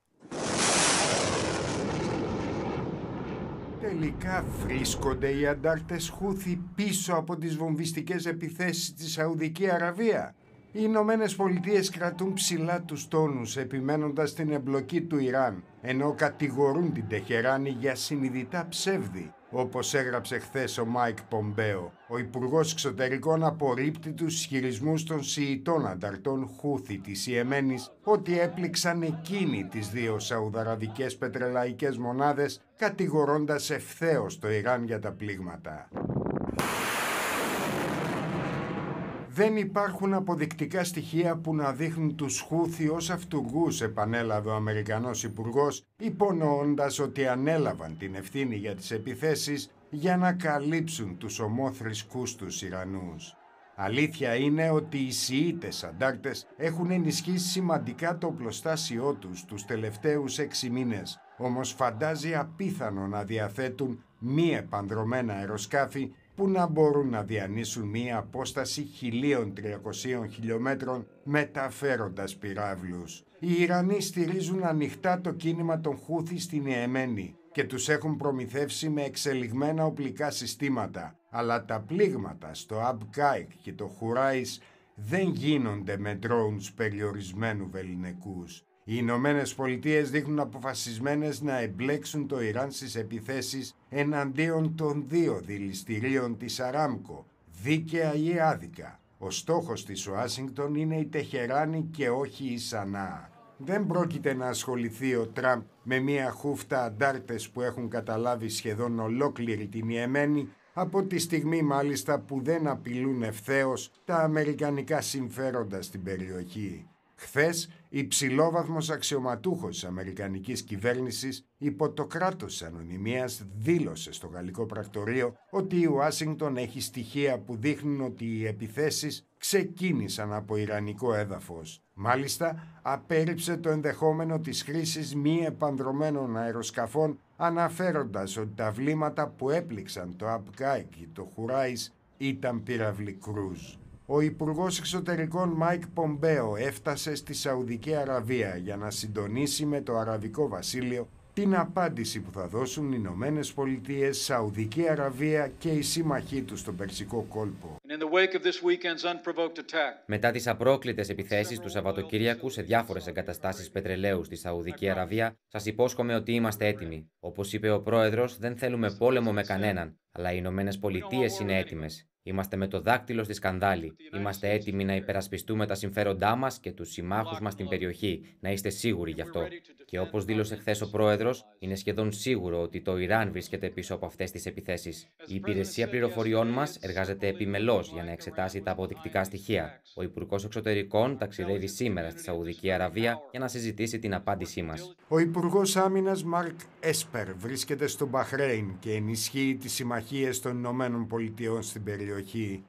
Τελικά βρίσκονται οι αντάρτες Χούθι πίσω από τις βομβιστικές επιθέσεις στη Σαουδική Αραβία. Οι Ηνωμένες Πολιτείες κρατούν ψηλά τους τόνους επιμένοντας την εμπλοκή του Ιράν, ενώ κατηγορούν την Τεχεράνη για συνειδητά ψεύδι, όπως έγραψε χθες ο Μάικ Πομπέο. Ο Υπουργός Εξωτερικών απορρίπτει τους ισχυρισμούς των Σιητών ανταρτών Χούθι της Ιεμένης ότι έπληξαν εκείνοι τις 2 σαουδαραβικές πετρελαϊκές μονάδες, κατηγορώντας ευθέως το Ιράν για τα πλήγματα. Δεν υπάρχουν αποδεικτικά στοιχεία που να δείχνουν τους Χούθι ως αυτουργούς, επανέλαβε ο Αμερικανός Υπουργός, υπονοώντας ότι ανέλαβαν την ευθύνη για τις επιθέσεις για να καλύψουν τους ομόθρησκούς τους Ιρανούς. Αλήθεια είναι ότι οι Σιήτες αντάρτες έχουν ενισχύσει σημαντικά το οπλοστάσιό τους τους τελευταίους 6 μήνες, όμως φαντάζει απίθανο να διαθέτουν μη επανδρωμένα αεροσκάφη που να μπορούν να διανύσουν μία απόσταση 1.300 χιλιόμετρων μεταφέροντας πυράβλους. Οι Ιρανοί στηρίζουν ανοιχτά το κίνημα των Χούθι στην Ιεμένη και τους έχουν προμηθεύσει με εξελιγμένα οπλικά συστήματα, αλλά τα πλήγματα στο Αμπ-Κάικ και το Χουράις δεν γίνονται με drones περιορισμένου βεληνικούς. Οι Ηνωμένες Πολιτείες δείχνουν αποφασισμένες να εμπλέξουν το Ιράν στις επιθέσεις εναντίον των 2 δηληστηρίων της Αράμκο, δίκαια ή άδικα. Ο στόχος της Ουάσιγκτον είναι η Τεχεράνη και όχι η Σανά. Δεν πρόκειται να ασχοληθεί ο Τραμπ με μια χούφτα αντάρτες που έχουν καταλάβει σχεδόν ολόκληρη την Ιεμένη, από τη στιγμή μάλιστα που δεν απειλούν ευθέως τα αμερικανικά συμφέροντα στην περιοχή. Χθες υψηλόβαθμος αξιωματούχος της αμερικανικής κυβέρνησης υπό το κράτος της ανωνυμίας δήλωσε στο γαλλικό πρακτορείο ότι η Ουάσιγκτον έχει στοιχεία που δείχνουν ότι οι επιθέσεις ξεκίνησαν από ιρανικό έδαφος. Μάλιστα, απέρριψε το ενδεχόμενο της χρήσης μη επανδρωμένων αεροσκαφών, αναφέροντας ότι τα βλήματα που έπληξαν το Αμπκάι και το Χουράις ήταν πύραυλοι κρούζ. Ο Υπουργός Εξωτερικών Μάικ Πομπέο έφτασε στη Σαουδική Αραβία για να συντονίσει με το Αραβικό Βασίλειο την απάντηση που θα δώσουν οι Ηνωμένες Πολιτείες, Σαουδική Αραβία και οι σύμμαχοί τους στον Περσικό κόλπο. Μετά τις απρόκλητες επιθέσεις του Σαββατοκύριακου σε διάφορες εγκαταστάσεις πετρελαίου στη Σαουδική Αραβία, σας υπόσχομαι ότι είμαστε έτοιμοι. Όπως είπε ο Πρόεδρος, δεν θέλουμε πόλεμο με κανέναν, αλλά οι Ηνωμένες Πολιτείες είναι έτοιμες. Είμαστε με το δάκτυλο στη σκανδάλη. Είμαστε έτοιμοι να υπερασπιστούμε τα συμφέροντά μας και τους συμμάχους μας στην περιοχή. Να είστε σίγουροι γι' αυτό. Και όπως δήλωσε χθες ο Πρόεδρος, είναι σχεδόν σίγουρο ότι το Ιράν βρίσκεται πίσω από αυτές τις επιθέσεις. Η υπηρεσία πληροφοριών μας εργάζεται επιμελώς για να εξετάσει τα αποδεικτικά στοιχεία. Ο Υπουργός Εξωτερικών ταξιδεύει σήμερα στη Σαουδική Αραβία για να συζητήσει την απάντησή μας. Ο Υπουργός Άμυνας Μαρκ Έσπερ βρίσκεται στο Μπαχρέιν και ενισχύει τις συμμαχίες των Ηνωμένων Πολιτειών στην περιοχή.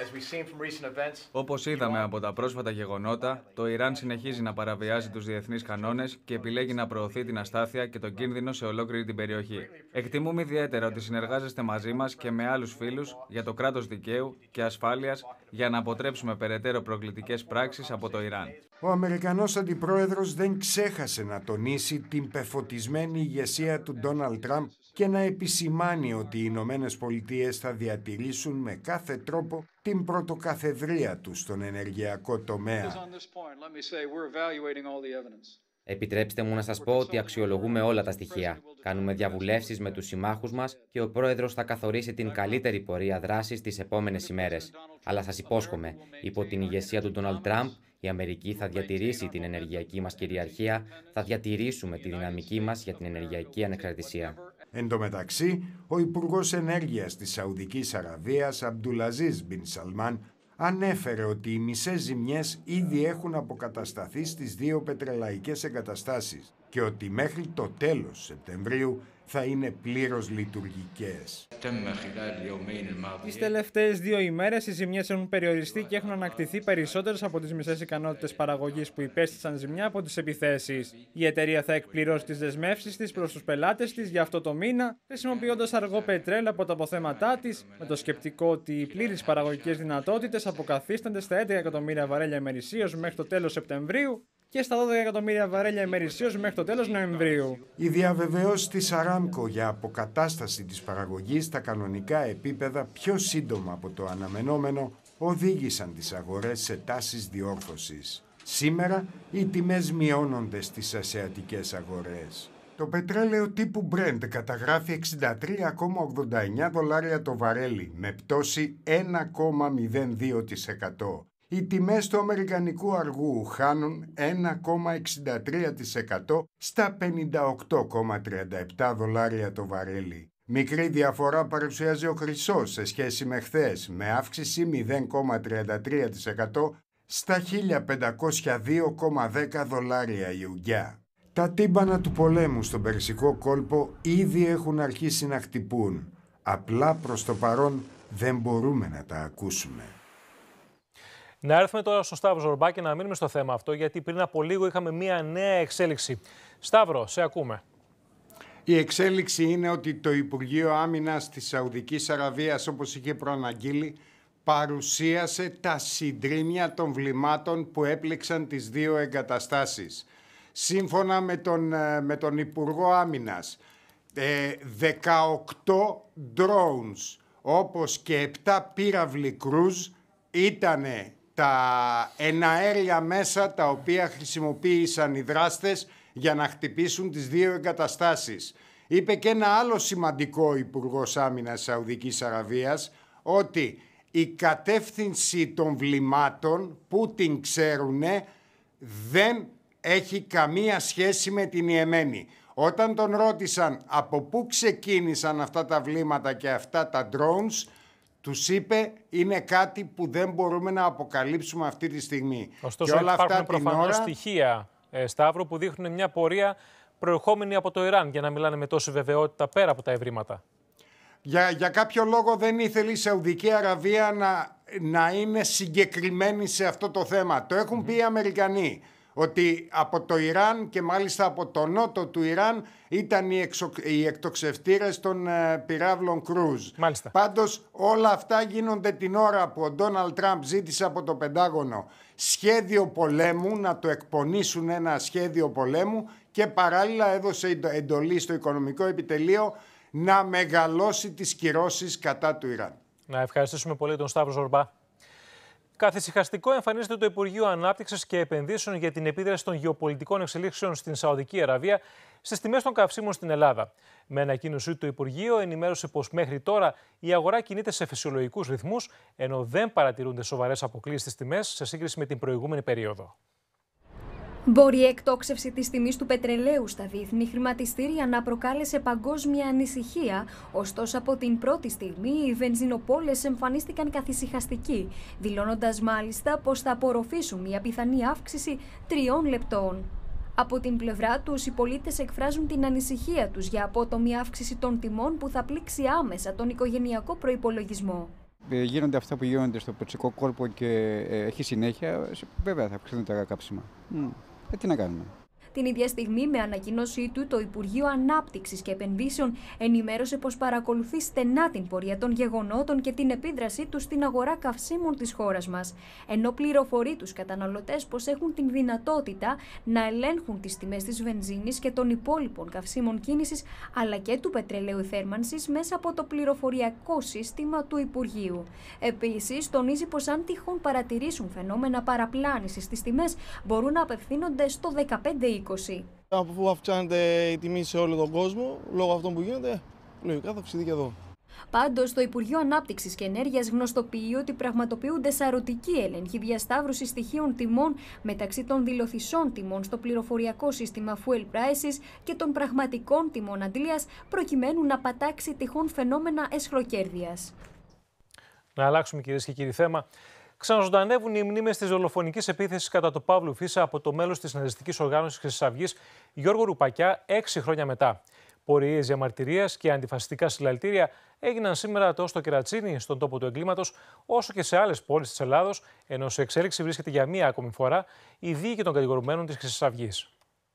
Όπως είδαμε από τα πρόσφατα γεγονότα, το Ιράν συνεχίζει να παραβιάζει τους διεθνείς κανόνες και επιλέγει να προωθεί την αστάθεια και τον κίνδυνο σε ολόκληρη την περιοχή. Εκτιμούμε ιδιαίτερα ότι συνεργάζεστε μαζί μας και με άλλους φίλους για το κράτος δικαίου και ασφάλειας για να αποτρέψουμε περαιτέρω προκλητικές πράξεις από το Ιράν. Ο Αμερικανός Αντιπρόεδρος δεν ξέχασε να τονίσει την πεφωτισμένη ηγεσία του Ντόναλντ Τραμπ και να επισημάνει ότι οι Ηνωμένες Πολιτείες θα διατηρήσουν με κάθε τρόπο την πρωτοκαθεδρία τους στον ενεργειακό τομέα. Επιτρέψτε μου να σας πω ότι αξιολογούμε όλα τα στοιχεία. Κάνουμε διαβουλεύσεις με τους συμμάχους μας και ο Πρόεδρος θα καθορίσει την καλύτερη πορεία δράσης τις επόμενες ημέρες. Αλλά σας υπόσχομαι, υπό την ηγεσία του Ντόναλντ Τραμπ, η Αμερική θα διατηρήσει την ενεργειακή μας κυριαρχία, θα διατηρήσουμε τη δυναμική μας για την ενεργειακή ανεξαρτησία. Εν τω μεταξύ, ο Υπουργός Ενέργειας της Σαουδικής Αραβίας, Αμπντουλαζίζ Μπιν Σαλμάν, ανέφερε ότι οι μισές ζημιές ήδη έχουν αποκατασταθεί στις 2 πετρελαϊκές εγκαταστάσεις και ότι μέχρι το τέλος Σεπτεμβρίου θα είναι πλήρως λειτουργικές. Τις τελευταίες 2 ημέρες οι ζημιές έχουν περιοριστεί και έχουν ανακτηθεί περισσότερες από τις μισές ικανότητες παραγωγής που υπέστησαν ζημιά από τις επιθέσεις. Η εταιρεία θα εκπληρώσει τις δεσμεύσεις της προς τους πελάτες της για αυτό το μήνα, χρησιμοποιώντας αργό πετρέλαιο από τα αποθέματά της, με το σκεπτικό ότι οι πλήρεις παραγωγικές δυνατότητες αποκαθίστανται στα 11 εκατομμύρια βαρέλια ημερησίως μέχρι το τέλος Σεπτεμβρίου και στα 12 εκατομμύρια βαρέλια ημερησίως μέχρι το τέλος Νοεμβρίου. Η διαβεβαίωση της Αράμκο για αποκατάσταση της παραγωγής στα κανονικά επίπεδα πιο σύντομα από το αναμενόμενο οδήγησαν τις αγορές σε τάσεις διόρθωσης. Σήμερα οι τιμές μειώνονται στις ασιατικές αγορές. Το πετρέλαιο τύπου Brent καταγράφει $63,89 το βαρέλι με πτώση 1,02%. Οι τιμές του αμερικανικού αργού χάνουν 1,63% στα $58,37 το βαρέλι. Μικρή διαφορά παρουσιάζει ο χρυσός σε σχέση με χθες, με αύξηση 0,33% στα $1.502,10 η ουγγιά. Τα τύμπανα του πολέμου στον Περσικό κόλπο ήδη έχουν αρχίσει να χτυπούν. Απλά προς το παρόν δεν μπορούμε να τα ακούσουμε. Να έρθουμε τώρα στον Σταύρο Ζορμπά και να μείνουμε στο θέμα αυτό, γιατί πριν από λίγο είχαμε μία νέα εξέλιξη. Σταύρο, σε ακούμε. Η εξέλιξη είναι ότι το Υπουργείο Άμυνας της Σαουδικής Αραβίας, όπως είχε προαναγγείλει, παρουσίασε τα συντρίμμια των βλημάτων που έπληξαν τις 2 εγκαταστάσεις. Σύμφωνα με τον Υπουργό Άμυνας, 18 drones, όπως και 7 πύραυλοι κρούζ, ήτανε τα εναέρια μέσα τα οποία χρησιμοποίησαν οι δράστες για να χτυπήσουν τις 2 εγκαταστάσεις. Είπε και ένα άλλο σημαντικό Υπουργός Άμυνας Σαουδικής Αραβίας, ότι η κατεύθυνση των βλημάτων που την ξέρουνε δεν έχει καμία σχέση με την Ιεμένη. Όταν τον ρώτησαν από πού ξεκίνησαν αυτά τα βλήματα και αυτά τα drones, τους είπε είναι κάτι που δεν μπορούμε να αποκαλύψουμε αυτή τη στιγμή. Ωστόσο, και όλα αυτά υπάρχουν προφανώς στοιχεία Σταύρο, που δείχνουν μια πορεία προερχόμενη από το Ιράν, για να μιλάνε με τόση βεβαιότητα πέρα από τα ευρήματα. Για κάποιο λόγο δεν ήθελε η Σαουδική Αραβία να είναι συγκεκριμένη σε αυτό το θέμα. Το έχουν πει οι Αμερικανοί, ότι από το Ιράν και μάλιστα από το νότο του Ιράν ήταν οι εκτοξευτήρες των πυράβλων Κρούζ. Πάντως όλα αυτά γίνονται την ώρα που ο Ντόναλντ Τραμπ ζήτησε από το Πεντάγωνο σχέδιο πολέμου, να το εκπονήσουν ένα σχέδιο πολέμου, και παράλληλα έδωσε εντολή στο Οικονομικό Επιτελείο να μεγαλώσει τις κυρώσεις κατά του Ιράν. Να ευχαριστήσουμε πολύ τον Σταύρο Ζορμπά. Καθησυχαστικό εμφανίζεται το Υπουργείο Ανάπτυξης και Επενδύσεων για την επίδραση των γεωπολιτικών εξελίξεων στην Σαουδική Αραβία στις τιμές των καυσίμων στην Ελλάδα. Με ανακοίνωσή του, το Υπουργείο ενημέρωσε πως μέχρι τώρα η αγορά κινείται σε φυσιολογικούς ρυθμούς, ενώ δεν παρατηρούνται σοβαρές αποκλίσεις στις τιμές σε σύγκριση με την προηγούμενη περίοδο. Μπορεί η εκτόξευση της τιμής του πετρελαίου στα διεθνή χρηματιστήρια να προκάλεσε παγκόσμια ανησυχία, ωστόσο από την πρώτη στιγμή οι βενζινοπόλες εμφανίστηκαν καθησυχαστικοί, δηλώνοντας μάλιστα πως θα απορροφήσουν μια πιθανή αύξηση 3 λεπτών. Από την πλευρά τους, οι πολίτες εκφράζουν την ανησυχία τους για απότομη αύξηση των τιμών που θα πλήξει άμεσα τον οικογενειακό προϋπολογισμό. Γίνονται αυτά που γίνονται στο περσικό κόλπο και έχει συνέχεια, βέβαια θα αυξηθούν τα κάψιμα. Τι να κάνουμε. Την ίδια στιγμή, με ανακοίνωσή του, το Υπουργείο Ανάπτυξης και Επενδύσεων ενημέρωσε πως παρακολουθεί στενά την πορεία των γεγονότων και την επίδρασή τους στην αγορά καυσίμων της χώρας μας, ενώ πληροφορεί τους καταναλωτές πως έχουν την δυνατότητα να ελέγχουν τις τιμές της βενζίνης και των υπόλοιπων καυσίμων κίνησης, αλλά και του πετρελαίου θέρμανσης μέσα από το πληροφοριακό σύστημα του Υπουργείου. Επίσης, τονίζει πως αν τυχόν παρατηρήσουν φαινόμενα παραπλάνησης στις τιμές, μπορούν να απευθύνονται στο 1520. Αφού αυξάνεται η τιμή σε όλο τον κόσμο, λόγω αυτών που γίνεται, λογικά θα αυξηθεί και εδώ. Πάντως, το Υπουργείο Ανάπτυξης και Ενέργειας γνωστοποιεί ότι πραγματοποιούνται σαρωτικοί έλεγχοι διασταύρωσης στοιχείων τιμών μεταξύ των δηλωθισών τιμών στο πληροφοριακό σύστημα Fuel Prices και των πραγματικών τιμών αντλίας, προκειμένου να πατάξει τυχόν φαινόμενα εσχροκέρδειας. Να αλλάξουμε, κυρίες και κύριοι, θέμα. Ξαναζωντανεύουν οι μνήμες της δολοφονικής επίθεσης κατά του Παύλου Φίσα από το μέλος της ναζιστικής οργάνωσης Χρυσής Αυγής, Γιώργο Ρουπακιά, 6 χρόνια μετά. Πορείες διαμαρτυρίας και αντιφασιστικά συλλαλητήρια έγιναν σήμερα τόσο στο Κερατσίνι, στον τόπο του εγκλήματος, όσο και σε άλλες πόλεις της Ελλάδος, ενώ σε εξέλιξη βρίσκεται για μία ακόμη φορά η δίκη των κατηγορουμένων της Χρυσής Αυγής.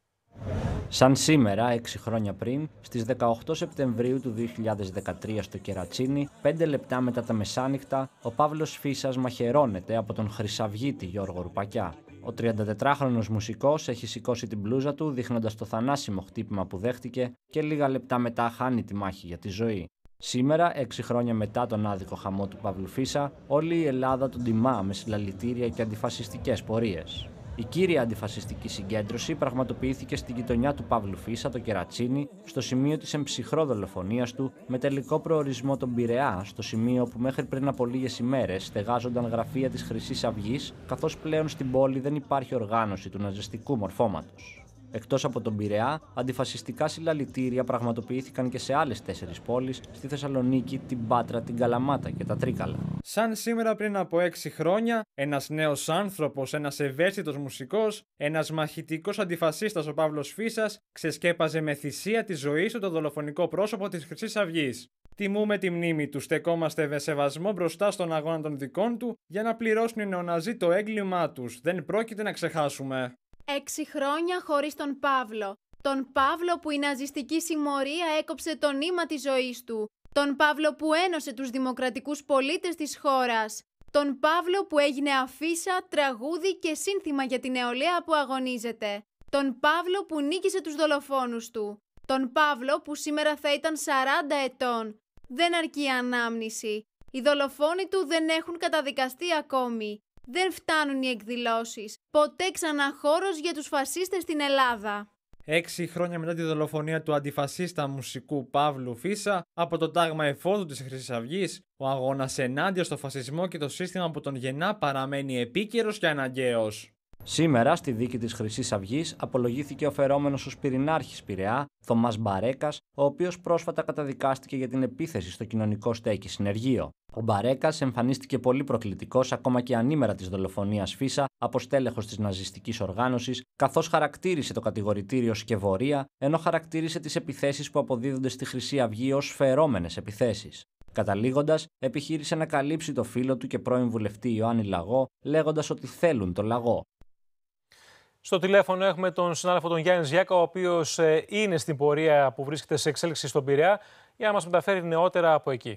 Σαν σήμερα, 6 χρόνια πριν, στις 18 Σεπτεμβρίου του 2013 στο Κερατσίνι, 5 λεπτά μετά τα μεσάνυχτα, ο Παύλος Φίσας μαχαιρώνεται από τον χρυσαυγίτη Γιώργο Ρουπακιά. Ο 34χρονος μουσικός έχει σηκώσει την μπλούζα του, δείχνοντας το θανάσιμο χτύπημα που δέχτηκε, και λίγα λεπτά μετά χάνει τη μάχη για τη ζωή. Σήμερα, 6 χρόνια μετά τον άδικο χαμό του Παύλου Φίσα, όλη η Ελλάδα τον τιμά με συλλαλητήρια και αντιφασιστικές πορείες. Η κύρια αντιφασιστική συγκέντρωση πραγματοποιήθηκε στη γειτονιά του Παύλου Φίσα, το Κερατσίνι, στο σημείο της εμψυχρό δολοφονίας του, με τελικό προορισμό τον Πειραιά, στο σημείο όπου μέχρι πριν από λίγες ημέρες στεγάζονταν γραφεία της Χρυσής Αυγής, καθώς πλέον στην πόλη δεν υπάρχει οργάνωση του ναζιστικού μορφώματος. Εκτός από τον Πειραιά, αντιφασιστικά συλλαλητήρια πραγματοποιήθηκαν και σε άλλες 4 πόλεις, στη Θεσσαλονίκη, την Πάτρα, την Καλαμάτα και τα Τρίκαλα. Σαν σήμερα πριν από 6 χρόνια, ένας νέος άνθρωπος, ένας ευαίσθητος μουσικός, ένας μαχητικός αντιφασίστας, ο Παύλος Φίσας, ξεσκέπαζε με θυσία τη ζωή του το δολοφονικό πρόσωπο της Χρυσής Αυγής. Τιμούμε τη μνήμη του, στεκόμαστε με σεβασμό μπροστά στον αγώνα των δικών του για να πληρώσουν οι νεοναζί το έγκλημά τους. Δεν πρόκειται να ξεχάσουμε. 6 χρόνια χωρίς τον Παύλο. Τον Παύλο που η ναζιστική συμμορία έκοψε το νήμα της ζωής του. Τον Παύλο που ένωσε τους δημοκρατικούς πολίτες της χώρας. Τον Παύλο που έγινε αφίσα, τραγούδι και σύνθημα για την νεολαία που αγωνίζεται. Τον Παύλο που νίκησε τους δολοφόνους του. Τον Παύλο που σήμερα θα ήταν 40 ετών. Δεν αρκεί ανάμνηση. Οι δολοφόνοι του δεν έχουν καταδικαστεί ακόμη. Δεν φτάνουν οι εκδηλώσεις. Ποτέ ξανά χώρος για τους φασίστες στην Ελλάδα. 6 χρόνια μετά τη δολοφονία του αντιφασίστα μουσικού Παύλου Φίσα από το τάγμα εφόδου της Χρυσής Αυγής, ο αγώνας ενάντια στο φασισμό και το σύστημα που τον γεννά παραμένει επίκαιρος και αναγκαίος. Σήμερα, στη δίκη της Χρυσής Αυγής, απολογήθηκε ο φερόμενος ο Σπυρινάρχης Πειραιά, Θωμάς Μπαρέκας, ο οποίος πρόσφατα καταδικάστηκε για την επίθεση στο κοινωνικό στέκι συνεργείο. Ο Μπαρέκας εμφανίστηκε πολύ προκλητικός ακόμα και ανήμερα της δολοφονίας Φίσα από στέλεχος της ναζιστικής οργάνωσης, καθώς χαρακτήρισε το κατηγορητήριο σκευωρία, ενώ χαρακτήρισε τις επιθέσεις που αποδίδονται στη Χρυσή Αυγή ως φερόμενες επιθέσεις. Καταλήγοντας, επιχείρησε να καλύψει το φίλο του και πρώην βουλευτή Ιωάννη Λαγό, λέγοντας ότι θέλουν το Λαγό. Στο τηλέφωνο έχουμε τον συνάδελφο τον Γιάννη Ζιάκα, ο οποίος είναι στην πορεία που βρίσκεται σε εξέλιξη στον Πειραιά, για να μας μεταφέρει νεότερα από εκεί.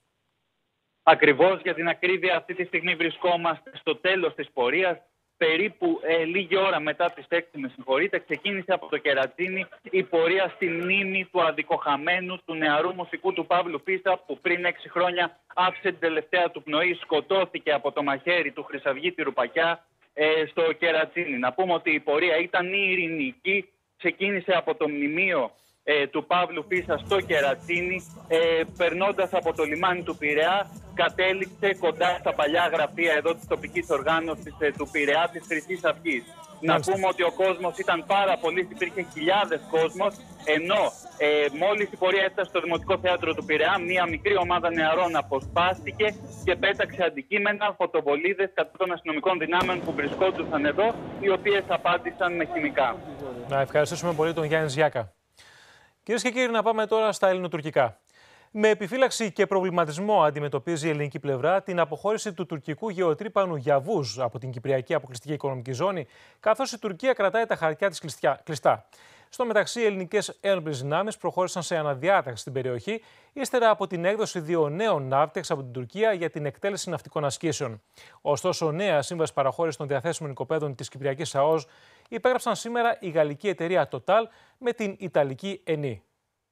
Ακριβώς, για την ακρίβεια, αυτή τη στιγμή βρισκόμαστε στο τέλος της πορείας. Περίπου λίγη ώρα μετά τις 6, ξεκίνησε από το Κερατσίνι η πορεία στη μνήμη του αδικοχαμένου, του νεαρού μουσικού του Παύλου Φίσα, που πριν 6 χρόνια άφησε την τελευταία του πνοή, σκοτώθηκε από το μαχαίρι του Χρυσαυγίτη Ρουπακιά στο Κερατσίνι. Να πούμε ότι η πορεία ήταν ειρηνική, ξεκίνησε από το μνημείο του Παύλου Φίσα στο Κερατσίνι, περνώντας από το λιμάνι του Πειραιά, κατέληξε κοντά στα παλιά γραφεία εδώ της τοπικής οργάνωσης του Πειραιά, της Χρυσής Αυγής. Να πούμε ότι ο κόσμος ήταν πάρα πολύ, υπήρχε χιλιάδες κόσμος, ενώ μόλις η πορεία έφτασε στο Δημοτικό Θέατρο του Πειραιά, μία μικρή ομάδα νεαρών αποσπάστηκε και πέταξε αντικείμενα, φωτοβολίδες κατά των αστυνομικών δυνάμεων που βρισκόντουσαν εδώ, οι οποίες απάντησαν με χημικά. Να ευχαριστήσουμε πολύ τον Γιάννη Ζιάκα. Κυρίες και κύριοι, να πάμε τώρα στα ελληνοτουρκικά. Με επιφύλαξη και προβληματισμό αντιμετωπίζει η ελληνική πλευρά την αποχώρηση του τουρκικού γεωτρύπανου Γιαβούζ από την Κυπριακή Αποκλειστική Οικονομική Ζώνη, καθώς η Τουρκία κρατάει τα χαρτιά της κλειστά. Στο μεταξύ, οι ελληνικές ένοπλες δυνάμεις προχώρησαν σε αναδιάταξη στην περιοχή, ύστερα από την έκδοση 2 νέων ναύτεξ από την Τουρκία για την εκτέλεση ναυτικών ασκήσεων. Ωστόσο, νέα σύμβαση παραχώρησης των διαθέσιμων οικοπαίδων της Κυπριακής ΑΟΣ υπέγραψαν σήμερα η γαλλική εταιρεία Total με την ιταλική Eni.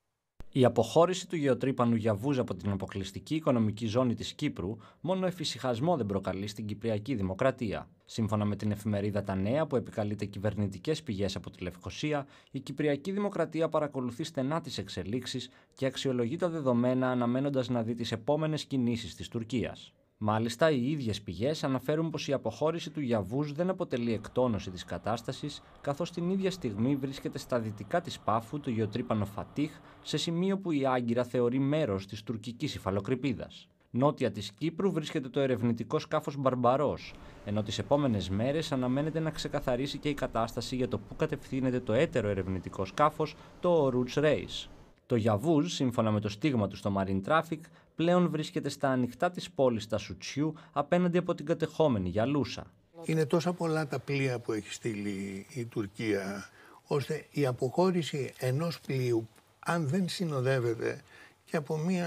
Η αποχώρηση του γεωτρύπανου Γιαβούζ από την αποκλειστική οικονομική ζώνη της Κύπρου μόνο εφησυχασμό δεν προκαλεί στην Κυπριακή Δημοκρατία. Σύμφωνα με την εφημερίδα Τα Νέα, που επικαλείται κυβερνητικές πηγές από τη Λευκοσία, η Κυπριακή Δημοκρατία παρακολουθεί στενά τις εξελίξεις και αξιολογεί τα δεδομένα αναμένοντας να δει τις επόμενες κινήσεις της Τουρκίας. Μάλιστα, οι ίδιες πηγές αναφέρουν πως η αποχώρηση του Γιαβούζ δεν αποτελεί εκτόνωση της κατάστασης, καθώς την ίδια στιγμή βρίσκεται στα δυτικά της Πάφου το γεωτρύπανο Φατίχ, σε σημείο που η Άγκυρα θεωρεί μέρος της τουρκικής υφαλοκρηπίδας. Νότια της Κύπρου βρίσκεται το ερευνητικό σκάφος Μπαρμπαρός, ενώ τις επόμενες μέρες αναμένεται να ξεκαθαρίσει και η κατάσταση για το πού κατευθύνεται το έτερο ερευνητικό σκάφος, το Oruç Reis. Το Γιαβούζ, σύμφωνα με το στίγμα του στο Marine Traffic, πλέον βρίσκεται στα ανοιχτά της πόλης τα Σουτσιού απέναντι από την κατεχόμενη Γιαλούσα. Είναι τόσα πολλά τα πλοία που έχει στείλει η Τουρκία, ώστε η αποχώρηση ενός πλοίου, αν δεν συνοδεύεται και από μια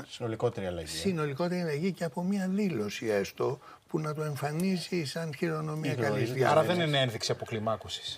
συνολικότερη αλλαγή και από μια δήλωση έστω, που να το εμφανίζει σαν χειρονομία καλής διάθεσης. Άρα δεν είναι ένδειξη αποκλιμάκωσης.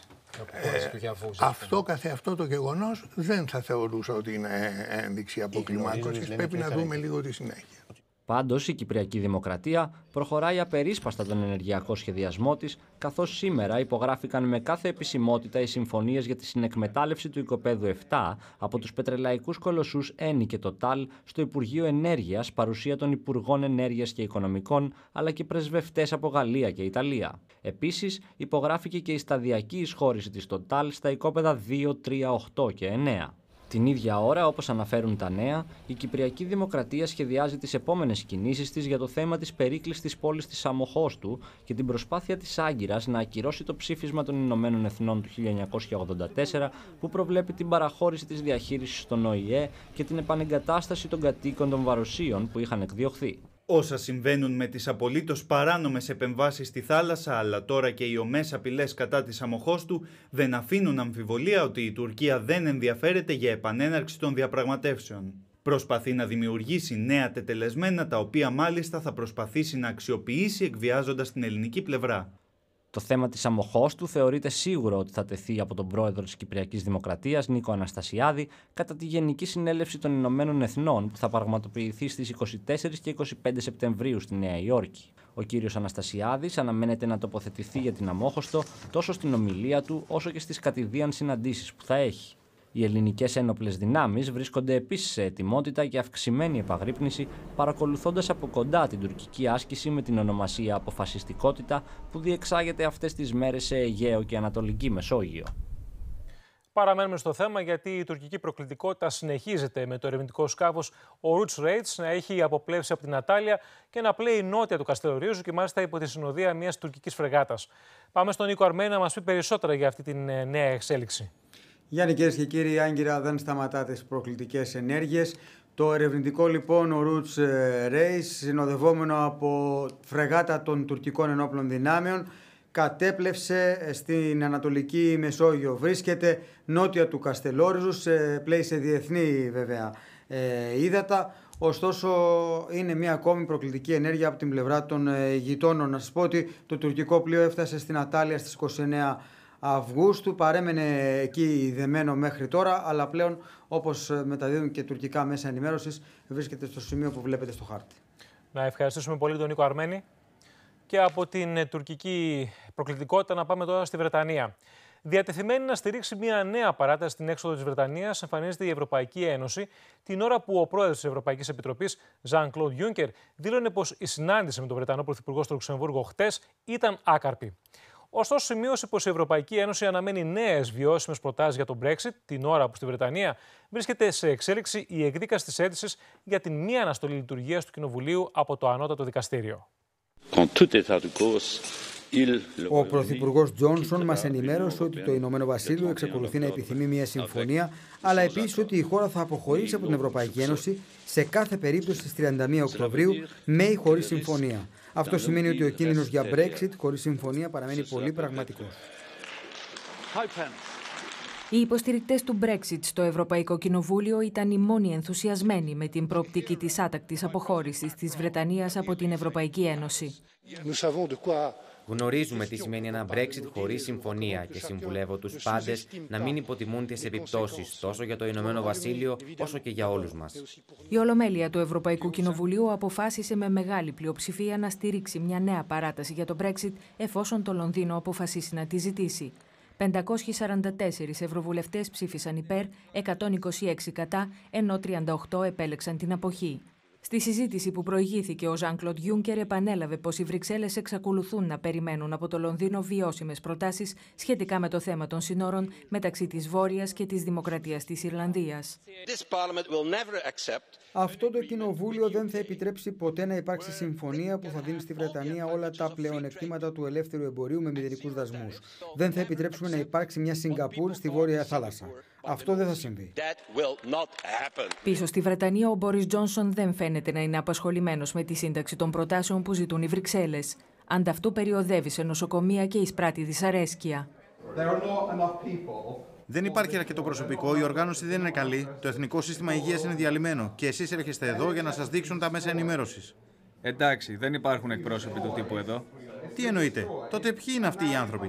Αυτό καθεαυτό το γεγονός δεν θα θεωρούσα ότι είναι ένδειξη αποκλιμάκωσης. Πρέπει να δούμε λίγο τη συνέχεια. Πάντως, η Κυπριακή Δημοκρατία προχωράει απερίσπαστα τον ενεργειακό σχεδιασμό της, καθώς σήμερα υπογράφηκαν με κάθε επισημότητα οι συμφωνίες για τη συνεκμετάλλευση του οικοπαίδου 7 από τους πετρελαϊκούς κολοσσούς Eni και Total στο Υπουργείο Ενέργειας, παρουσία των Υπουργών Ενέργειας και Οικονομικών, αλλά και πρεσβευτές από Γαλλία και Ιταλία. Επίσης, υπογράφηκε και η σταδιακή εισχώρηση της Total στα οικόπεδα 2, 3, 8 και 9. Την ίδια ώρα, όπως αναφέρουν τα Νέα, η Κυπριακή Δημοκρατία σχεδιάζει τις επόμενες κινήσεις της για το θέμα της περίκλεισης της πόλης της Αμοχώστου και την προσπάθεια της Άγκυρας να ακυρώσει το ψήφισμα των Ηνωμένων Εθνών του 1984 που προβλέπει την παραχώρηση της διαχείρισης στον ΟΗΕ και την επανεγκατάσταση των κατοίκων των Βαροσίων που είχαν εκδιωχθεί. Όσα συμβαίνουν με τις απολύτως παράνομες επεμβάσεις στη θάλασσα, αλλά τώρα και οι ομές απειλές κατά της Αμοχώστου, δεν αφήνουν αμφιβολία ότι η Τουρκία δεν ενδιαφέρεται για επανέναρξη των διαπραγματεύσεων. Προσπαθεί να δημιουργήσει νέα τετελεσμένα, τα οποία μάλιστα θα προσπαθήσει να αξιοποιήσει εκβιάζοντας την ελληνική πλευρά. Το θέμα της Αμοχώστου θεωρείται σίγουρο ότι θα τεθεί από τον πρόεδρο της Κυπριακής Δημοκρατίας, Νίκο Αναστασιάδη, κατά τη Γενική Συνέλευση των Ηνωμένων Εθνών που θα πραγματοποιηθεί στις 24 και 25 Σεπτεμβρίου στη Νέα Υόρκη. Ο κύριος Αναστασιάδης αναμένεται να τοποθετηθεί για την Αμόχωστο τόσο στην ομιλία του όσο και στις κατηδίαν συναντήσεις που θα έχει. Οι ελληνικές ένοπλες δυνάμεις βρίσκονται επίσης σε ετοιμότητα και αυξημένη επαγρύπνηση, παρακολουθώντας από κοντά την τουρκική άσκηση με την ονομασία Αποφασιστικότητα που διεξάγεται αυτές τις μέρες σε Αιγαίο και Ανατολική Μεσόγειο. Παραμένουμε στο θέμα γιατί η τουρκική προκλητικότητα συνεχίζεται με το ερευνητικό σκάφος ο Roots Raids να έχει αποπλέψει από την Ατάλεια και να πλέει νότια του Καστελορίζου και μάλιστα υπό τη συνοδεία μιας τουρκικής φρεγάτας. Πάμε στον Νίκο Αρμένη να μας πει περισσότερα για αυτή την νέα εξέλιξη. Γιάννη, κυρίες και κύριοι, η Άγκυρα δεν σταματά τις προκλητικές ενέργειες. Το ερευνητικό λοιπόν ο Roots Raids, συνοδευόμενο από φρεγάτα των τουρκικών ενόπλων δυνάμεων, κατέπλευσε στην Ανατολική Μεσόγειο. Βρίσκεται νότια του Καστελόριζου, πλέει σε διεθνή βέβαια ύδατα. Ωστόσο είναι μια ακόμη προκλητική ενέργεια από την πλευρά των γειτόνων. Να σας πω ότι το τουρκικό πλοίο έφτασε στην Ατάλεια στις 29 Αυγούστου, παρέμενε εκεί δεμένο μέχρι τώρα, αλλά πλέον, όπως μεταδίδουν και τουρκικά μέσα ενημέρωσης, βρίσκεται στο σημείο που βλέπετε στο χάρτη. Να ευχαριστήσουμε πολύ τον Νίκο Αρμένη. Και από την τουρκική προκλητικότητα να πάμε τώρα στη Βρετανία. Διατεθειμένη να στηρίξει μια νέα παράταση στην έξοδο της Βρετανίας, εμφανίζεται η Ευρωπαϊκή Ένωση, την ώρα που ο πρόεδρος της Ευρωπαϊκής Επιτροπής, Jean-Claude Juncker, δήλωνε πως η συνάντηση με τον Βρετανό Πρωθυπουργό στο Λουξεμβούργο χτες ήταν άκαρπη. Ωστόσο, σημείωσε πως η Ευρωπαϊκή Ένωση αναμένει νέες βιώσιμες προτάσεις για τον Brexit, την ώρα που στη Βρετανία βρίσκεται σε εξέλιξη η εκδίκαση της αίτησης για την μη αναστολή λειτουργίας του Κοινοβουλίου από το Ανώτατο Δικαστήριο. Ο Πρωθυπουργός Τζόνσον μας ενημέρωσε ότι το Ηνωμένο Βασίλειο εξακολουθεί να επιθυμεί μια συμφωνία, αλλά επίσης ότι η χώρα θα αποχωρήσει από την Ευρωπαϊκή Ένωση σε κάθε περίπτωση στις 31 Οκτωβρίου, με ή χωρίς συμφωνία. Αυτό σημαίνει ότι ο κίνδυνος για Brexit χωρίς συμφωνία παραμένει πολύ πραγματικός. Οι υποστηρικτές του Brexit στο Ευρωπαϊκό Κοινοβούλιο ήταν οι μόνοι ενθουσιασμένοι με την προοπτική της άτακτης αποχώρησης της Βρετανίας από την Ευρωπαϊκή Ένωση. Γνωρίζουμε τι σημαίνει ένα Brexit χωρίς συμφωνία και συμβουλεύω τους πάντες να μην υποτιμούν τις επιπτώσεις τόσο για το Ηνωμένο Βασίλειο όσο και για όλους μας. Η Ολομέλεια του Ευρωπαϊκού Κοινοβουλίου αποφάσισε με μεγάλη πλειοψηφία να στηρίξει μια νέα παράταση για το Brexit εφόσον το Λονδίνο αποφασίσει να τη ζητήσει. 544 ευρωβουλευτές ψήφισαν υπέρ, 126 κατά, ενώ 38 επέλεξαν την αποχή. Στη συζήτηση που προηγήθηκε, ο Jean-Claude Juncker επανέλαβε πως οι Βρυξέλλες εξακολουθούν να περιμένουν από το Λονδίνο βιώσιμες προτάσεις σχετικά με το θέμα των συνόρων μεταξύ της Βόρειας και της Δημοκρατίας της Ιρλανδίας. Αυτό το κοινοβούλιο δεν θα επιτρέψει ποτέ να υπάρξει συμφωνία που θα δίνει στη Βρετανία όλα τα πλεονεκτήματα του ελεύθερου εμπορίου με μηδενικούς δασμούς. Δεν θα επιτρέψουμε να υπάρξει μια Σιγκαπούρ στη Βόρεια Θάλασσα. Αυτό δεν θα συμβεί. Πίσω στη Βρετανία, ο Μπόρις Τζόνσον δεν φαίνεται να είναι απασχολημένος με τη σύνταξη των προτάσεων που ζητούν οι Βρυξέλλες. Ανταυτού περιοδεύει σε νοσοκομεία και εισπράττει δυσαρέσκεια. Δεν υπάρχει αρκετό προσωπικό, η οργάνωση δεν είναι καλή, το εθνικό σύστημα υγείας είναι διαλυμένο και εσείς έρχεστε εδώ για να σας δείξουν τα μέσα ενημέρωσης. Εντάξει, δεν υπάρχουν εκπρόσωποι του τύπου εδώ. Τι εννοείτε, τότε ποιοι είναι αυτοί οι άνθρωποι?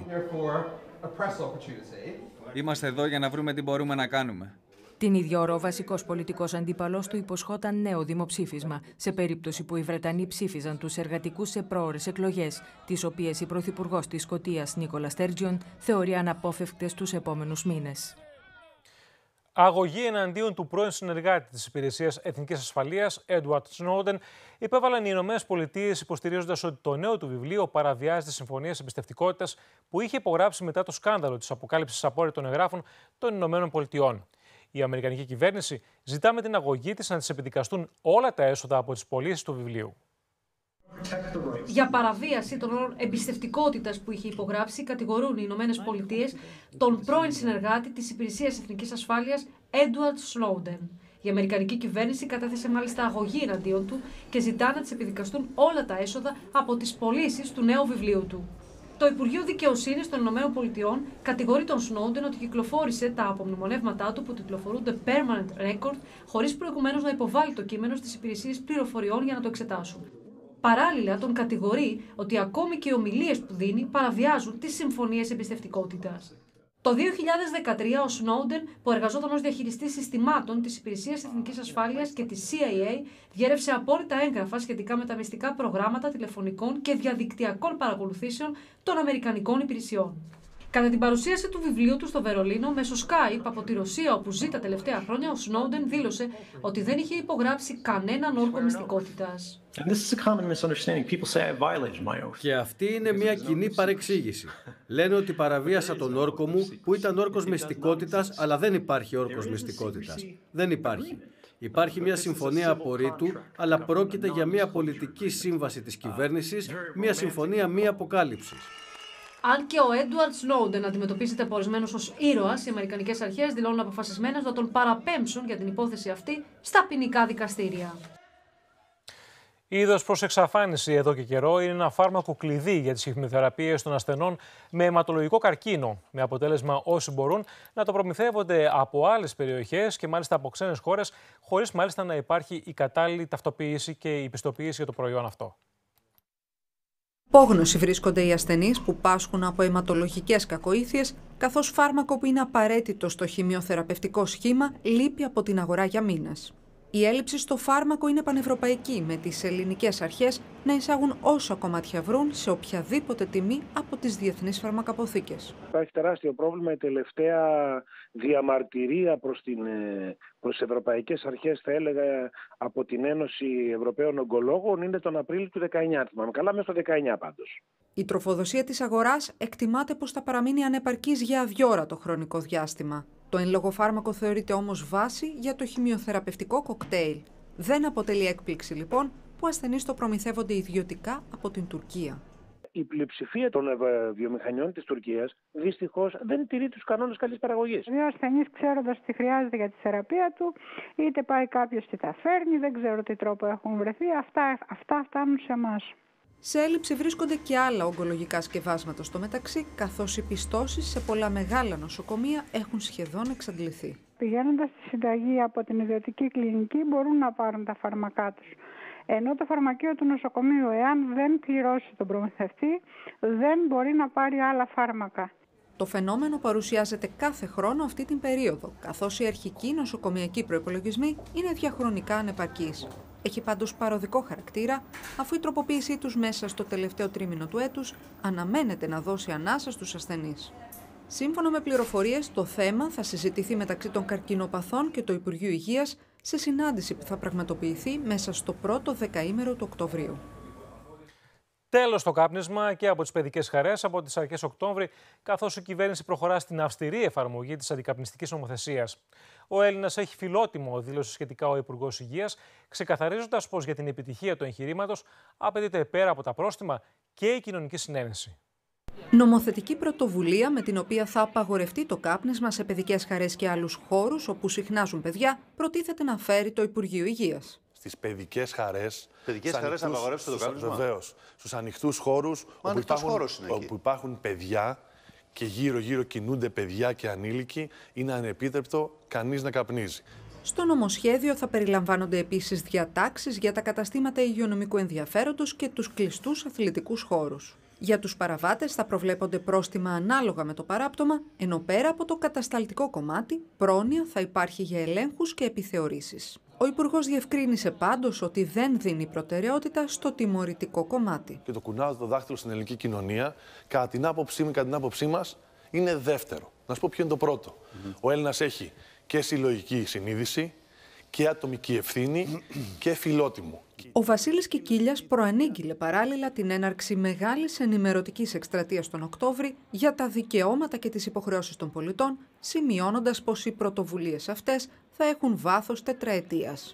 Είμαστε εδώ για να βρούμε τι μπορούμε να κάνουμε. Την ίδια ώρα, ο βασικός πολιτικός αντίπαλος του υποσχόταν νέο δημοψήφισμα, σε περίπτωση που οι Βρετανοί ψήφιζαν τους εργατικούς σε πρόωρες εκλογές, τις οποίες η πρωθυπουργός της Σκωτίας, Νίκολα Στέρτζιον, θεωρεί αναπόφευκτες τους επόμενους μήνες. Αγωγή εναντίον του πρώην συνεργάτη της Υπηρεσίας Εθνικής Ασφαλείας, Έντουαρντ Σνόουντεν, υπέβαλαν οι ΗΠΑ υποστηρίζοντας ότι το νέο του βιβλίο παραβιάζει τις συμφωνίες εμπιστευτικότητας που είχε υπογράψει μετά το σκάνδαλο της αποκάλυψης απόρριτων εγγράφων των ΗΠΑ. Η Αμερικανική κυβέρνηση ζητά με την αγωγή της να της επιδικαστούν όλα τα έσοδα από τις πωλήσεις του βιβλίου. Για παραβίαση των όρων εμπιστευτικότητας που είχε υπογράψει, κατηγορούν οι Ηνωμένες Πολιτείες τον πρώην συνεργάτη της Υπηρεσίας Εθνικής Ασφάλειας, Έντουαρντ Σνόουντεν. Η Αμερικανική κυβέρνηση κατέθεσε μάλιστα αγωγή εναντίον του και ζητά να της επιδικαστούν όλα τα έσοδα από τις πωλήσεις του νέου βιβλίου του. Το Υπουργείο Δικαιοσύνης των ΗΠΑ κατηγορεί τον Σνόουντεν ότι κυκλοφόρησε τα απομνημονεύματά του που τυπλοφορούνται Permanent Record, χωρίς προηγουμένως να υποβάλει το κείμενο στις υπηρεσίες πληροφοριών για να το εξετάσουν. Παράλληλα, τον κατηγορεί ότι ακόμη και οι ομιλίες που δίνει παραβιάζουν τις συμφωνίες εμπιστευτικότητας. Το 2013, ο Σνόουντεν, που εργαζόταν ως διαχειριστής συστημάτων της Υπηρεσίας Εθνικής Ασφάλειας και της CIA, διέρευσε απόρριτα έγγραφα σχετικά με τα μυστικά προγράμματα τηλεφωνικών και διαδικτυακών παρακολουθήσεων των Αμερικανικών υπηρεσιών. Κατά την παρουσίαση του βιβλίου του στο Βερολίνο, μέσω Skype από τη Ρωσία, όπου ζει τα τελευταία χρόνια, ο Σνόουντεν δήλωσε ότι δεν είχε υπογράψει κανέναν όρκο μυστικότητας. Και αυτή είναι μια κοινή παρεξήγηση. Λένε ότι παραβίασα τον όρκο μου, που ήταν όρκος μυστικότητας, αλλά δεν υπάρχει όρκος μυστικότητας. Δεν υπάρχει. Υπάρχει μια συμφωνία απορρίτου, αλλά πρόκειται για μια πολιτική σύμβαση της κυβέρνησης, μια συμφωνία μη αποκάλυψης. Αν και ο Έντουαρντ Σνόουντεν αντιμετωπίζεται από ορισμένους ως ήρωας, οι αμερικανικές αρχές δηλώνουν αποφασισμένες να τον παραπέμψουν για την υπόθεση αυτή στα ποινικά δικαστήρια. Η είδος προς εξαφάνιση εδώ και καιρό είναι ένα φάρμακο κλειδί για τις χημειοθεραπείες των ασθενών με αιματολογικό καρκίνο, με αποτέλεσμα όσοι μπορούν να το προμηθεύονται από άλλες περιοχές και μάλιστα από ξένες χώρες, χωρίς μάλιστα να υπάρχει η κατάλληλη ταυτοποίηση και η πιστοποίηση για το προϊόν αυτό. Απόγνωση βρίσκονται οι ασθενείς που πάσχουν από αιματολογικές κακοήθειες, καθώς φάρμακο που είναι απαραίτητο στο χημειοθεραπευτικό σχήμα λείπει από την αγορά για μήνες. Η έλλειψη στο φάρμακο είναι πανευρωπαϊκή, με τις ελληνικές αρχές να εισάγουν όσα κομμάτια βρουν σε οποιαδήποτε τιμή από τις διεθνείς φαρμακαποθήκες. Υπάρχει τεράστιο πρόβλημα. Η τελευταία διαμαρτυρία προς τις ευρωπαϊκές αρχές, θα έλεγα, από την Ένωση Ευρωπαίων Ογκολόγων είναι τον Απρίλιο του 19. Θυμάμαι καλά, μέσα στο 19 πάντως. Η τροφοδοσία της αγοράς εκτιμάται πως θα παραμείνει ανεπαρκής για αδιόρατο χρονικό διάστημα. Το εν λόγω φάρμακο θεωρείται όμως βάση για το χημειοθεραπευτικό κοκτέιλ. Δεν αποτελεί έκπληξη λοιπόν που ασθενείς το προμηθεύονται ιδιωτικά από την Τουρκία. Η πλειοψηφία των βιομηχανιών της Τουρκίας δυστυχώς δεν τηρεί τους κανόνες καλής παραγωγής. Ο ασθενής, ξέροντας τι χρειάζεται για τη θεραπεία του, είτε πάει κάποιος και τα φέρνει, δεν ξέρω τι τρόπο έχουν βρεθεί, αυτά φτάνουν σε εμάς. Σε έλλειψη βρίσκονται και άλλα ογκολογικά σκευάσματα στο μεταξύ, καθώς οι πιστώσεις σε πολλά μεγάλα νοσοκομεία έχουν σχεδόν εξαντληθεί. Πηγαίνοντας στη συνταγή από την ιδιωτική κλινική μπορούν να πάρουν τα φάρμακά τους. Ενώ το φαρμακείο του νοσοκομείου, εάν δεν πληρώσει τον προμηθευτή, δεν μπορεί να πάρει άλλα φάρμακα. Το φαινόμενο παρουσιάζεται κάθε χρόνο αυτή την περίοδο, καθώς οι αρχικοί νοσοκομειακοί προϋπολογισμοί είναι διαχρονικά ανεπαρκείς. Έχει πάντως παροδικό χαρακτήρα, αφού η τροποποίησή τους μέσα στο τελευταίο τρίμηνο του έτους αναμένεται να δώσει ανάσα στους ασθενείς. Σύμφωνα με πληροφορίες, το θέμα θα συζητηθεί μεταξύ των καρκινοπαθών και του Υπουργείου Υγείας σε συνάντηση που θα πραγματοποιηθεί μέσα στο πρώτο δεκαήμερο του Οκτωβρίου. Τέλος το κάπνισμα και από τις παιδικές χαρές από τις αρχές Οκτώβρη, καθώς η κυβέρνηση προχωρά στην αυστηρή εφαρμογή της αντικαπνιστικής νομοθεσίας. Ο Έλληνας έχει φιλότιμο, δήλωσε σχετικά ο Υπουργός Υγείας, ξεκαθαρίζοντας πως για την επιτυχία του εγχειρήματος απαιτείται πέρα από τα πρόστιμα και η κοινωνική συνένεση. Νομοθετική πρωτοβουλία με την οποία θα απαγορευτεί το κάπνισμα σε παιδικές χαρές και άλλους χώρους όπου συχνάζουν παιδιά, προτίθεται να φέρει το Υπουργείο Υγείας. Στις παιδικές χαρές. Παιδικές χαρές θα απαγορεύσετε το κάπνισμα. Βεβαίως. Στους ανοιχτούς χώρους όπου υπάρχουν παιδιά και γύρω-γύρω κινούνται παιδιά και ανήλικοι, είναι ανεπίτρεπτο κανείς να καπνίζει. Στο νομοσχέδιο θα περιλαμβάνονται επίσης διατάξεις για τα καταστήματα υγειονομικού ενδιαφέροντος και τους κλειστούς αθλητικούς χώρους. Για τους παραβάτες θα προβλέπονται πρόστιμα ανάλογα με το παράπτωμα, ενώ πέρα από το κατασταλτικό κομμάτι, πρόνοια θα υπάρχει για ελέγχους και επιθεωρήσεις. Ο Υπουργός διευκρίνησε πάντως ότι δεν δίνει προτεραιότητα στο τιμωρητικό κομμάτι. Και το κουνάω το δάχτυλο στην ελληνική κοινωνία, κατά την άποψή μας, είναι δεύτερο. Να σου πω ποιο είναι το πρώτο. Ο Έλληνας έχει και συλλογική συνείδηση και ατομική ευθύνη και φιλότιμο. Ο Βασίλης Κικίλιας προανήγγειλε παράλληλα την έναρξη μεγάλης ενημερωτικής εκστρατείας τον Οκτώβρη για τα δικαιώματα και τις υποχρεώσεις των πολιτών, σημειώνοντας πως οι πρωτοβουλίες αυτές θα έχουν βάθος τετραετίας.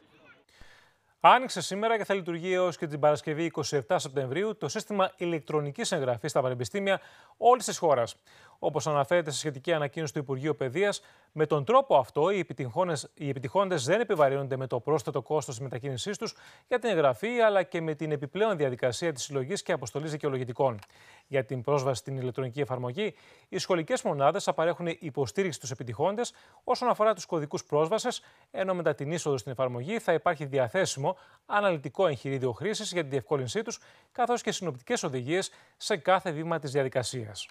Άνοιξε σήμερα και θα λειτουργεί έως και την Παρασκευή 27 Σεπτεμβρίου το σύστημα ηλεκτρονικής εγγραφής στα πανεπιστήμια όλης της χώρας. Όπως αναφέρεται σε σχετική ανακοίνωση του Υπουργείου Παιδείας, με τον τρόπο αυτό οι επιτυχόντες δεν επιβαρύνονται με το πρόσθετο κόστος της μετακίνησής τους για την εγγραφή, αλλά και με την επιπλέον διαδικασία της συλλογής και αποστολής δικαιολογητικών. Για την πρόσβαση στην ηλεκτρονική εφαρμογή, οι σχολικές μονάδες θα παρέχουν υποστήριξη στους επιτυχόντες όσον αφορά τους κωδικούς πρόσβασης, ενώ μετά την είσοδο στην εφαρμογή θα υπάρχει διαθέσιμο αναλυτικό εγχειρίδιο χρήσης για τη διευκόλυνσή τους, καθώς και συνοπτικές οδηγίες σε κάθε βήμα της διαδικασίας.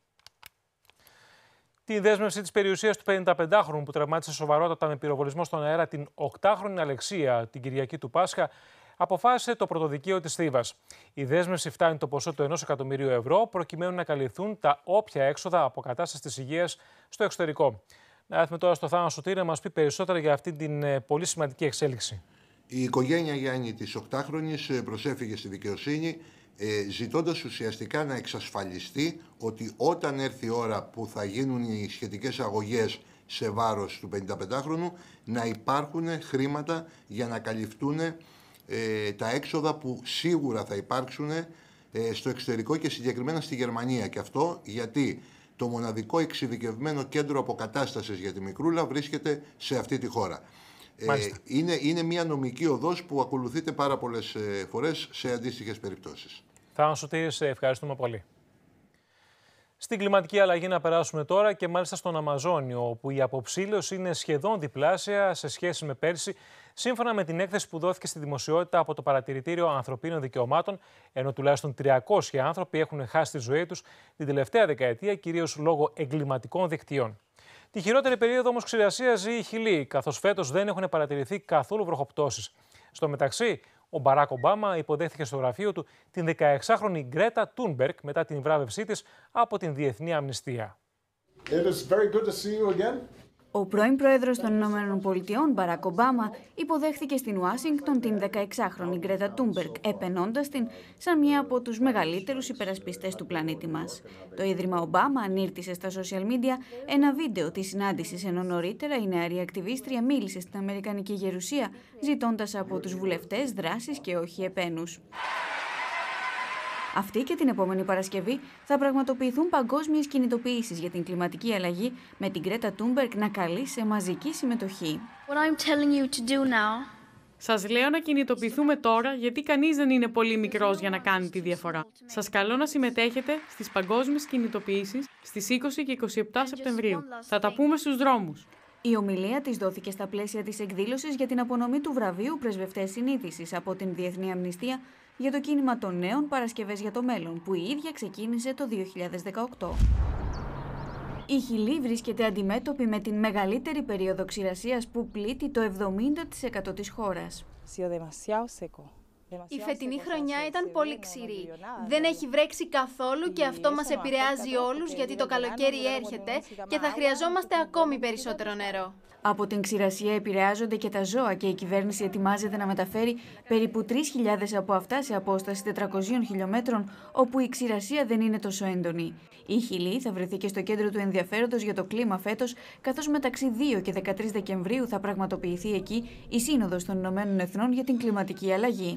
Τη δέσμευση της περιουσίας του 55χρονου που τραυμάτισε σοβαρότατα με πυροβολισμό στον αέρα την 8χρονη Αλεξία την Κυριακή του Πάσχα αποφάσισε το πρωτοδικείο της Θήβας. Η δέσμευση φτάνει το ποσό του 1 εκατομμυρίου ευρώ, προκειμένου να καλυφθούν τα όποια έξοδα αποκατάστασης της υγείας στο εξωτερικό. Να έρθουμε τώρα στο Θάνο Σωτήρη να μας πει περισσότερα για αυτή την πολύ σημαντική εξέλιξη. Η οικογένεια Γιάννη της 8χρονης προσέφυγε στη δικαιοσύνη, ζητώντας ουσιαστικά να εξασφαλιστεί ότι όταν έρθει η ώρα που θα γίνουν οι σχετικές αγωγές σε βάρος του 55χρονου, να υπάρχουν χρήματα για να καλυφθούν τα έξοδα που σίγουρα θα υπάρξουν στο εξωτερικό και συγκεκριμένα στη Γερμανία. Και αυτό γιατί το μοναδικό εξειδικευμένο κέντρο αποκατάστασης για τη Μικρούλα βρίσκεται σε αυτή τη χώρα. Είναι μια νομική οδός που ακολουθείται πάρα πολλές φορές σε αντίστοιχες περιπτώσεις. Θάνο Σωτήρη, σε ευχαριστούμε πολύ. Στην κλιματική αλλαγή να περάσουμε τώρα και μάλιστα στον Αμαζόνιο, όπου η αποψήλωση είναι σχεδόν διπλάσια σε σχέση με πέρσι, σύμφωνα με την έκθεση που δόθηκε στη δημοσιότητα από το Παρατηρητήριο Ανθρωπίνων Δικαιωμάτων, ενώ τουλάχιστον 300 άνθρωποι έχουν χάσει τη ζωή τους την τελευταία δεκαετία, κυρίως λόγω εγκληματικών δικτύων. Τη χειρότερη περίοδο όμως ξηρασίας ζει η Χιλή, καθώς φέτος δεν έχουν παρατηρηθεί καθόλου βροχοπτώσεις. Στο μεταξύ, ο Μπαράκ Ομπάμα υποδέχθηκε στο γραφείο του την 16χρονη Γκρέτα Τούνμπεργκ μετά την βράβευσή της από την Διεθνή Αμνηστία. Ο πρώην πρόεδρος των Ηνωμένων Πολιτειών, Μπαράκ Ομπάμα, υποδέχθηκε στην Ουάσιγκτον την 16χρονη Γκρέτα Τούνμπεργκ, επενώντας την σαν μία από τους μεγαλύτερους υπερασπιστές του πλανήτη μας. Το Ίδρυμα Ομπάμα ανήρτησε στα social media ένα βίντεο της συνάντησης, ενώ νωρίτερα η νεαρή ακτιβίστρια μίλησε στην Αμερικανική Γερουσία, ζητώντας από τους βουλευτές δράσεις και όχι επένους. Αυτή και την επόμενη Παρασκευή θα πραγματοποιηθούν παγκόσμιες κινητοποιήσεις για την κλιματική αλλαγή, με την Γκρέτα Τούνμπεργκ να καλεί σε μαζική συμμετοχή. Σας λέω να κινητοποιηθούμε τώρα, γιατί κανείς δεν είναι πολύ μικρός για να κάνει τη διαφορά. Σας καλώ να συμμετέχετε στις παγκόσμιες κινητοποιήσεις στις 20 και 27 Σεπτεμβρίου. Θα τα πούμε στους δρόμους. Η ομιλία της δόθηκε στα πλαίσια της εκδήλωσης για την απονομή του βραβείου Πρεσβευτές Συνείδησης από την Διεθνή Αμνηστία για το κίνημα των νέων Παρασκευές για το μέλλον, που η ίδια ξεκίνησε το 2018. Η Χιλή βρίσκεται αντιμέτωπη με την μεγαλύτερη περίοδο ξηρασίας που πλήττει το 70% της χώρας. Η φετινή χρονιά ήταν πολύ ξηρή. Δεν έχει βρέξει καθόλου και αυτό μας επηρεάζει όλους, γιατί το καλοκαίρι έρχεται και θα χρειαζόμαστε ακόμη περισσότερο νερό. Από την ξηρασία επηρεάζονται και τα ζώα και η κυβέρνηση ετοιμάζεται να μεταφέρει περίπου 3.000 από αυτά σε απόσταση 400 χιλιόμετρων, όπου η ξηρασία δεν είναι τόσο έντονη. Η Χιλή θα βρεθεί και στο κέντρο του ενδιαφέροντος για το κλίμα φέτος, καθώς μεταξύ 2 και 13 Δεκεμβρίου θα πραγματοποιηθεί εκεί η Σύνοδος των Ηνωμένων Εθνών για την κλιματική αλλαγή.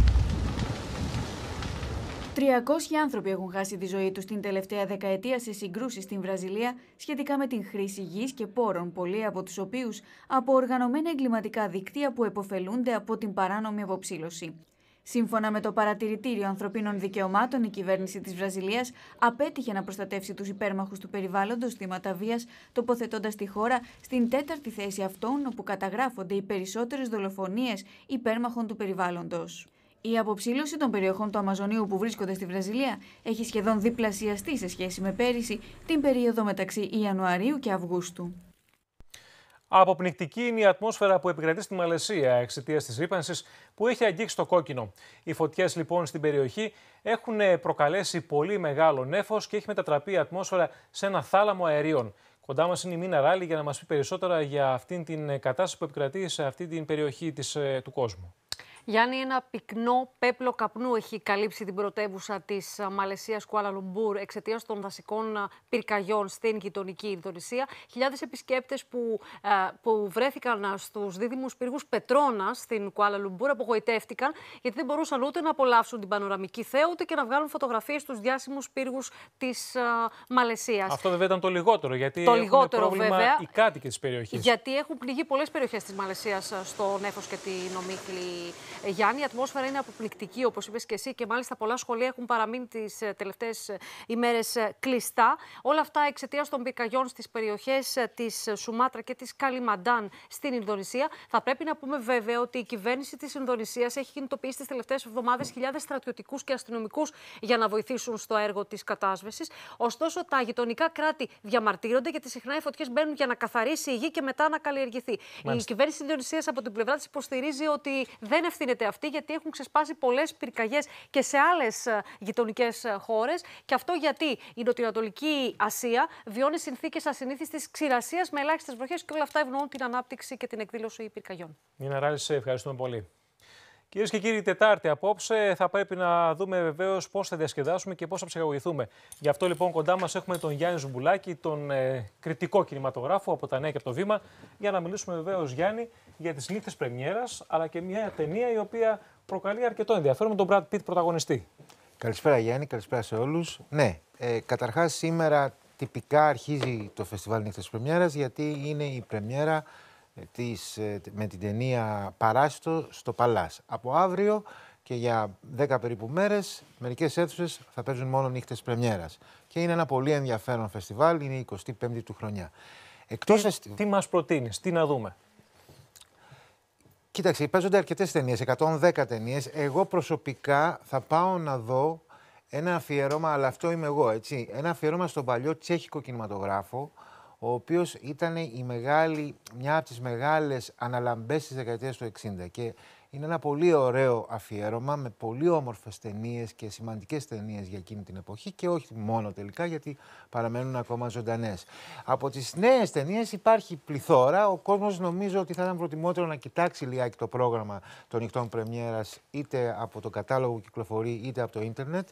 300 άνθρωποι έχουν χάσει τη ζωή τους την τελευταία δεκαετία σε συγκρούσεις στην Βραζιλία σχετικά με την χρήση γης και πόρων, πολλοί από τους οποίους από οργανωμένα εγκληματικά δίκτυα που επωφελούνται από την παράνομη αποψήλωση. Σύμφωνα με το Παρατηρητήριο Ανθρωπίνων Δικαιωμάτων, η κυβέρνηση της Βραζιλίας απέτυχε να προστατεύσει τους υπέρμαχους του περιβάλλοντος θύματα βίας, τοποθετώντας τη χώρα στην 4η θέση αυτών, όπου καταγράφονται οι περισσότερες δολοφονίες υπέρμαχων του περιβάλλοντος. Η αποψήλωση των περιοχών του Αμαζονίου που βρίσκονται στη Βραζιλία έχει σχεδόν διπλασιαστεί σε σχέση με πέρυσι, την περίοδο μεταξύ Ιανουαρίου και Αυγούστου. Αποπνικτική είναι η ατμόσφαιρα που επικρατεί στη Μαλαισία εξαιτίας της ρύπανσης που έχει αγγίξει το κόκκινο. Οι φωτιές λοιπόν στην περιοχή έχουν προκαλέσει πολύ μεγάλο νέφος και έχει μετατραπεί η ατμόσφαιρα σε ένα θάλαμο αερίων. Κοντά μας είναι η Μίνα Ράλη για να μας πει περισσότερα για αυτήν την κατάσταση που επικρατεί σε αυτή την περιοχή του κόσμου. Γιάννη, ένα πυκνό πέπλο καπνού έχει καλύψει την πρωτεύουσα της Μαλαισίας, Κουάλα Λουμπούρ, εξαιτίας των δασικών πυρκαγιών στην γειτονική Ινδονησία. Χιλιάδες επισκέπτες που βρέθηκαν στους δίδυμους πύργους Πετρώνας στην Κουάλα Λουμπούρ απογοητεύτηκαν, γιατί δεν μπορούσαν ούτε να απολαύσουν την πανοραμική θέα, ούτε και να βγάλουν φωτογραφίες στους διάσημους πύργους της Μαλαισίας. Αυτό βέβαια ήταν το λιγότερο, γιατί έχουν πρόβλημα βέβαια, οι κάτοικοι της περιοχής. Γιατί έχουν πληγεί πολλές περιοχές της Μαλαισίας στο νέφος και την ομίχλη. Γιάννη, η ατμόσφαιρα είναι αποπληκτική, όπως είπες και εσύ, και μάλιστα πολλά σχολεία έχουν παραμείνει τις τελευταίες ημέρες κλειστά. Όλα αυτά εξαιτίας των πυρκαγιών στις περιοχές της Σουμάτρα και της Καλιμαντάν στην Ινδονησία. Θα πρέπει να πούμε βέβαια ότι η κυβέρνηση της Ινδονησίας έχει κινητοποιήσει τις τελευταίες εβδομάδες χιλιάδες στρατιωτικούς και αστυνομικούς για να βοηθήσουν στο έργο της κατάσβεσης. Ωστόσο, τα γειτονικά κράτη διαμαρτύρονται, γιατί συχνά οι φωτιές μπαίνουν για να καθαρίσει η γη και μετά να καλλιεργηθεί. Μάλιστα. Η κυβέρνηση της Ινδονησίας από την πλευρά της υποστηρίζει ότι δεν ευθυνεύεται γίνεται αυτή, γιατί έχουν ξεσπάσει πολλές πυρκαγιές και σε άλλες γειτονικές χώρες. Και αυτό γιατί η Νοτιοανατολική Ασία βιώνει συνθήκες ασυνήθιστης ξηρασίας με ελάχιστες βροχές και όλα αυτά ευνοούν την ανάπτυξη και την εκδήλωση πυρκαγιών. Νίνα Ράλη, σε ευχαριστούμε πολύ. Κυρίες και κύριοι, Τετάρτη απόψε θα πρέπει να δούμε βεβαίως πώς θα διασκεδάσουμε και πώς θα ψυχαγωγηθούμε. Γι' αυτό λοιπόν κοντά μας έχουμε τον Γιάννη Ζουμπουλάκη, τον κριτικό κινηματογράφο από τα Νέα και από το Βήμα, για να μιλήσουμε βεβαίως, Γιάννη, για τις νύχτες πρεμιέρας, αλλά και μια ταινία η οποία προκαλεί αρκετό ενδιαφέρον με τον Brad Pitt πρωταγωνιστή. Καλησπέρα Γιάννη, καλησπέρα σε όλους. Ναι, καταρχάς σήμερα τυπικά αρχίζει το φεστιβάλ Νύχτες Πρεμιέρας, γιατί είναι η πρεμιέρα με την ταινία Παράσιτο στο Παλάς. Από αύριο και για 10 περίπου μέρες, μερικές αίθουσες θα παίζουν μόνο νύχτες πρεμιέρας. Και είναι ένα πολύ ενδιαφέρον φεστιβάλ, είναι η 25η του χρονιά. Τι μας προτείνεις, τι να δούμε? Κοίταξε, παίζονται αρκετές ταινίες, 110 ταινίες. Εγώ προσωπικά θα πάω να δω ένα αφιέρωμα, αλλά αυτό είμαι εγώ, έτσι. Ένα αφιέρωμα στον παλιό τσέχικο κινηματογράφο, ο οποίος ήταν μια από τις μεγάλες αναλαμπές της δεκαετίας του 60. Και είναι ένα πολύ ωραίο αφιέρωμα με πολύ όμορφες ταινίες και σημαντικές ταινίες για εκείνη την εποχή και όχι μόνο τελικά, γιατί παραμένουν ακόμα ζωντανές. Από τις νέες ταινίες υπάρχει πληθώρα. Ο κόσμος νομίζω ότι θα ήταν προτιμότερο να κοιτάξει λιγάκι το πρόγραμμα των νυχτών πρεμιέρας, είτε από το κατάλογο που κυκλοφορεί είτε από το ίντερνετ.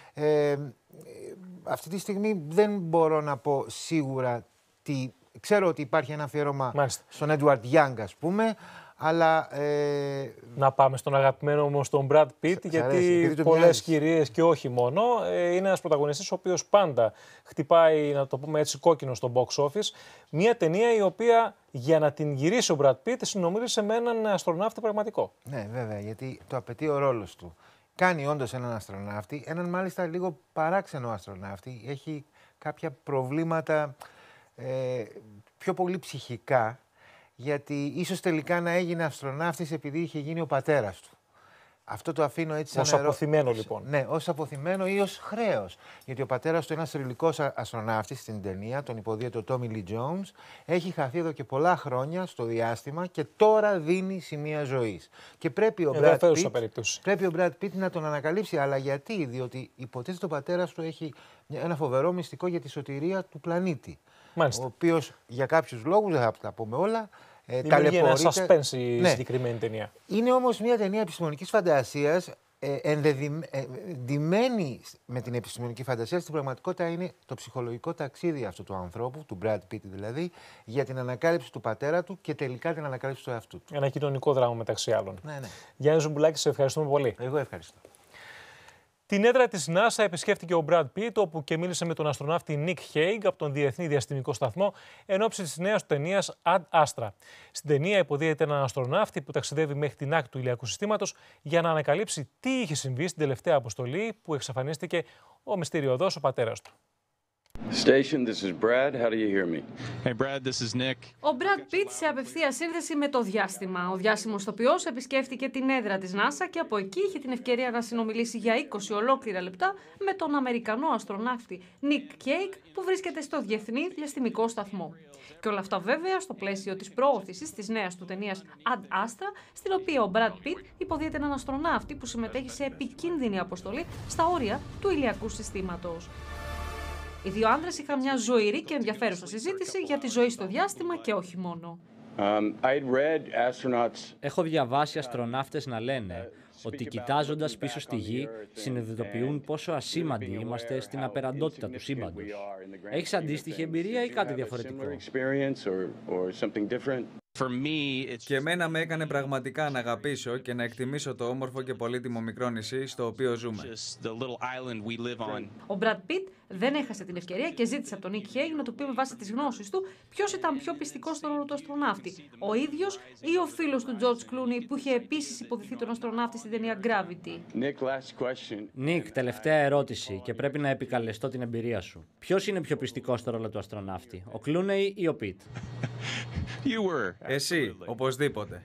Αυτή τη στιγμή δεν μπορώ να πω σίγουρα. Ξέρω ότι υπάρχει ένα αφιέρωμα στον Edward Young, ας πούμε, αλλά... Να πάμε στον αγαπημένο όμως τον Brad Pitt, γιατί πολλές κυρίες και όχι μόνο, είναι ένας πρωταγωνιστής ο οποίος πάντα χτυπάει, να το πούμε έτσι, κόκκινο στο box office. Μια ταινία η οποία για να την γυρίσει ο Brad Pitt συνομίλησε με έναν αστροναύτη πραγματικό. Ναι, βέβαια, γιατί το απαιτεί ο ρόλος του. Κάνει όντως έναν αστροναύτη, έναν μάλιστα λίγο παράξενο αστροναύτη. Έχει κάποια προβλήματα πιο πολύ ψυχικά, γιατί ίσως τελικά να έγινε αστροναύτης επειδή είχε γίνει ο πατέρας του. Αυτό το αφήνω έτσι ως αποθυμένο λοιπόν. Ναι, ως αποθυμένο ή ως χρέος. Γιατί ο πατέρας του, ένας θρυλικός αστροναύτης στην ταινία, τον υποδίεται ο Tommy Lee Jones, έχει χαθεί εδώ και πολλά χρόνια στο διάστημα και τώρα δίνει σημεία ζωής. Και πρέπει ο Brad Pitt να τον ανακαλύψει. Αλλά γιατί? Διότι υποτίθεται ο πατέρας του έχει ένα φοβερό μυστικό για τη σωτηρία του πλανήτη. Μάλιστα. Ο οποίος για κάποιους λόγους, δεν θα τα πούμε όλα, δημιουργεί ένα suspense η συγκεκριμένη ταινία. Είναι όμως μια ταινία επιστημονικής φαντασίας, ντυμένη με την επιστημονική φαντασία. Στην πραγματικότητα είναι το ψυχολογικό ταξίδι αυτού του ανθρώπου, του Brad Pitt δηλαδή, για την ανακάλυψη του πατέρα του και τελικά την ανακάλυψη του εαυτού του. Ένα κοινωνικό δράμα μεταξύ άλλων. Ναι. Γιάννη Ζουμπουλάκη, σε ευχαριστούμε πολύ. Εγώ ευχαριστώ. Την έδρα της NASA επισκέφτηκε ο Brad Pitt, όπου και μίλησε με τον αστροναύτη Nick Hague από τον Διεθνή Διαστημικό Σταθμό εν ώψη της νέας του ταινίας Ad Astra. Στην ταινία υποδίεται έναν αστροναύτη που ταξιδεύει μέχρι την άκρη του ηλιακού συστήματος για να ανακαλύψει τι είχε συμβεί στην τελευταία αποστολή που εξαφανίστηκε ο μυστηριωδός ο πατέρας του. Station, this is Brad. How do you hear me? Hey Brad, this is Nick. Ο Brad Pitt σε απευθεία σύνδεση με το διάστημα. Ο διάσημος ηθοποιός επισκέφτηκε την έδρα της NASA και από εκεί είχε την ευκαιρία να συνομιλήσει για 20 ολόκληρα λεπτά με τον Αμερικανό αστροναύτη Nick Hague που βρίσκεται στο Διεθνή Διαστημικό Σταθμό. Και όλα αυτά βέβαια στο πλαίσιο της προώθησης της νέας του ταινίας Ad Astra, στην οποία ο Brad Pitt υποδίεται έναν αστροναύτη που συμμετέχει σε επικίνδυνη αποστολή στα όρια του ηλιακού συστήματος. Οι δύο άντρες είχαν μια ζωηρή και ενδιαφέρουσα συζήτηση για τη ζωή στο διάστημα και όχι μόνο. Έχω διαβάσει αστροναύτες να λένε ότι κοιτάζοντας πίσω στη Γη συνειδητοποιούν πόσο ασήμαντοι είμαστε στην απεραντότητα του σύμπαντος. Έχεις αντίστοιχη εμπειρία ή κάτι διαφορετικό? Και εμένα με έκανε πραγματικά να αγαπήσω και να εκτιμήσω το όμορφο και πολύτιμο μικρό νησί στο οποίο ζούμε. Ο Brad Pitt δεν έχασε την ευκαιρία και ζήτησε από τον Nick Hague να του πει με βάση τις γνώσεις του ποιος ήταν πιο πιστικός στον ρόλο του αστροναύτη. Ο ίδιος ή ο φίλος του George Clooney που είχε επίσης υποδηθεί τον αστροναύτη στην ταινία Gravity. Nick, τελευταία ερώτηση και πρέπει να επικαλεστώ την εμπειρία σου. Ποιος είναι πιο πιστικός στο ρόλο του αστροναύτη, ο Clooney ή ο Pitt? Εσύ, οπωσδήποτε.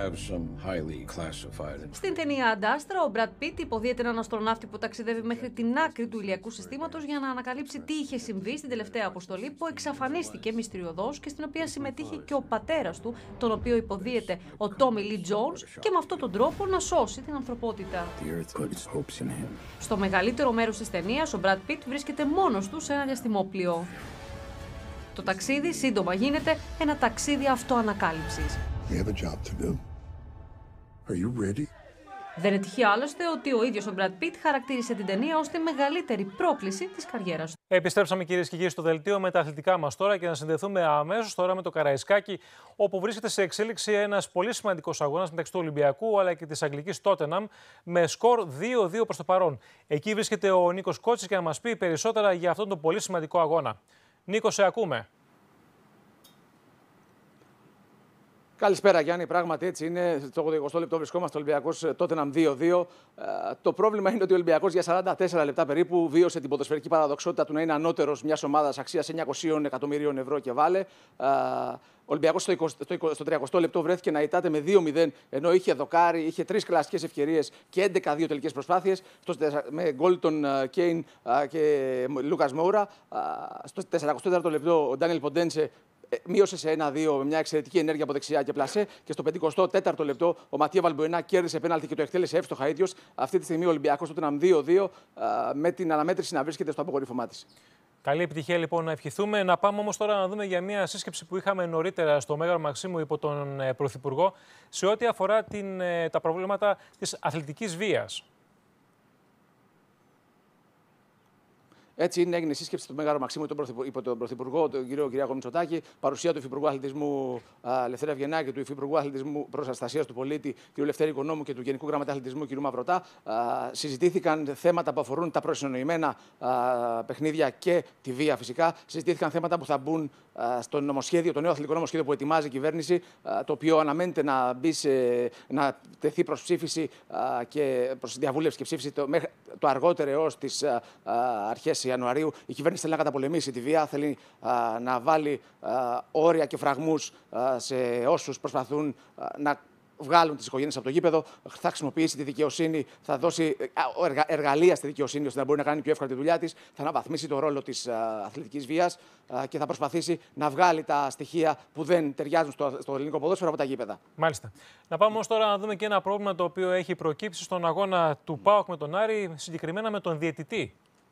Στην ταινία Αντάστρα, ο Μπραντ Πιτ υποδίεται έναν αστροναύτη που ταξιδεύει μέχρι την άκρη του ηλιακού συστήματος για να ανακαλύψει τι είχε συμβεί στην τελευταία αποστολή που εξαφανίστηκε μυστηριωδώς και στην οποία συμμετείχε και ο πατέρας του, τον οποίο υποδίεται ο Τόμι Λι Τζόουνς, και με αυτόν τον τρόπο να σώσει την ανθρωπότητα. Στο μεγαλύτερο μέρος της ταινίας, ο Μπραντ Πιτ βρίσκεται μόνος του σε ένα διαστημόπλοιο. Το ταξίδι σύντομα γίνεται ένα ταξίδι αυτοανακάλυψης. Δεν είναι τυχαίο άλλωστε ότι ο ίδιος ο Μπραντ Πιτ χαρακτήρισε την ταινία ως τη μεγαλύτερη πρόκληση της καριέρας του. Επιστρέψαμε κυρίες και κύριοι στο δελτίο με τα αθλητικά μας τώρα και να συνδεθούμε αμέσως τώρα με το Καραϊσκάκι, όπου βρίσκεται σε εξέλιξη ένας πολύ σημαντικός αγώνας μεταξύ του Ολυμπιακού αλλά και της Αγγλικής Τότεναμ με σκορ 2-2 προς το παρόν. Εκεί βρίσκεται ο Νίκος Κότσης για να μας πει περισσότερα για αυτόν τον πολύ σημαντικό αγώνα. Νίκο, σε ακούμε. Καλησπέρα Γιάννη, πράγματι έτσι είναι. Στο 80 λεπτό βρισκόμαστε Ολυμπιακός Τότεναμ 2-2. Το πρόβλημα είναι ότι ο Ολυμπιακός για 44 λεπτά περίπου βίωσε την ποδοσφαιρική παραδοξότητα του να είναι ανώτερος μιας ομάδας αξίας 900 εκατομμυρίων ευρώ και βάλε. Ο Ολυμπιακός στο 30 λεπτό βρέθηκε να ητάται με 2-0, ενώ είχε δοκάρι, είχε 3 κλασικές ευκαιρίες και 11 τελικές προσπάθειες. Με γκολ των Κέιν και Λούκας Μόουρα. Στο 44 λεπτό ο Ντάνιελ Ποντένσε μείωσε σε 1-2 με μια εξαιρετική ενέργεια από δεξιά και πλασέ. Και στο 54ο λεπτό ο Ματία Βαλμποενά κέρδισε πέναλτι και το εκτέλεσε εύστοχα ίδιος. Αυτή τη στιγμή ο Ολυμπιακός Τότεναμ 2-2 με την αναμέτρηση να βρίσκεται στο αποκορύφωμά της. Καλή επιτυχία λοιπόν να ευχηθούμε. Να πάμε όμως τώρα να δούμε για μια σύσκεψη που είχαμε νωρίτερα στο Μέγαρο Μαξίμου υπό τον Πρωθυπουργό σε ό,τι αφορά τα προβλήματα της αθλητικής βίας. Έτσι έγινε η σύσκεψη του Μέγαρου Μαξίμου υπό τον Πρωθυπουργό, τον κύριο Κυριάκο Μητσοτάκη, παρουσία του Υφυπουργού Αθλητισμού Λευτέρη Αυγενάκη και του Υφυπουργού Αθλητισμού Προστασίας του Πολίτη, κ. Λευτέρη Οικονόμου, και του Γενικού Γραμματέα Αθλητισμού, κ. Μαυρωτά. Συζητήθηκαν θέματα που αφορούν τα προσυνοημένα παιχνίδια και τη βία φυσικά. Συζητήθηκαν θέματα που θα μπουν στο νομοσχέδιο, το νέο αθλητικό νομοσχέδιο που ετοιμάζει η κυβέρνηση, το οποίο αναμένεται να τεθεί προς ψήφιση και προς διαβούλευση και ψήφιση το αργότερο έως τις αρχές Ιανουαρίου. Η κυβέρνηση θέλει να καταπολεμήσει τη βία, θέλει να βάλει όρια και φραγμούς σε όσους προσπαθούν να βγάλουν τις οικογένειες από το γήπεδο, θα χρησιμοποιήσει τη δικαιοσύνη, θα δώσει εργαλεία στη δικαιοσύνη ώστε να μπορεί να κάνει πιο εύκολα τη δουλειά της, θα αναβαθμίσει το ρόλο της αθλητικής βίας και θα προσπαθήσει να βγάλει τα στοιχεία που δεν ταιριάζουν στο ελληνικό ποδόσφαιρο από τα γήπεδα. Μάλιστα. Να πάμε όμως τώρα να δούμε και ένα πρόβλημα το οποίο έχει προκύψει στον αγώνα του ΠΑΟΚ με τον Άρη, συγκεκριμένα με τον διαιτητή.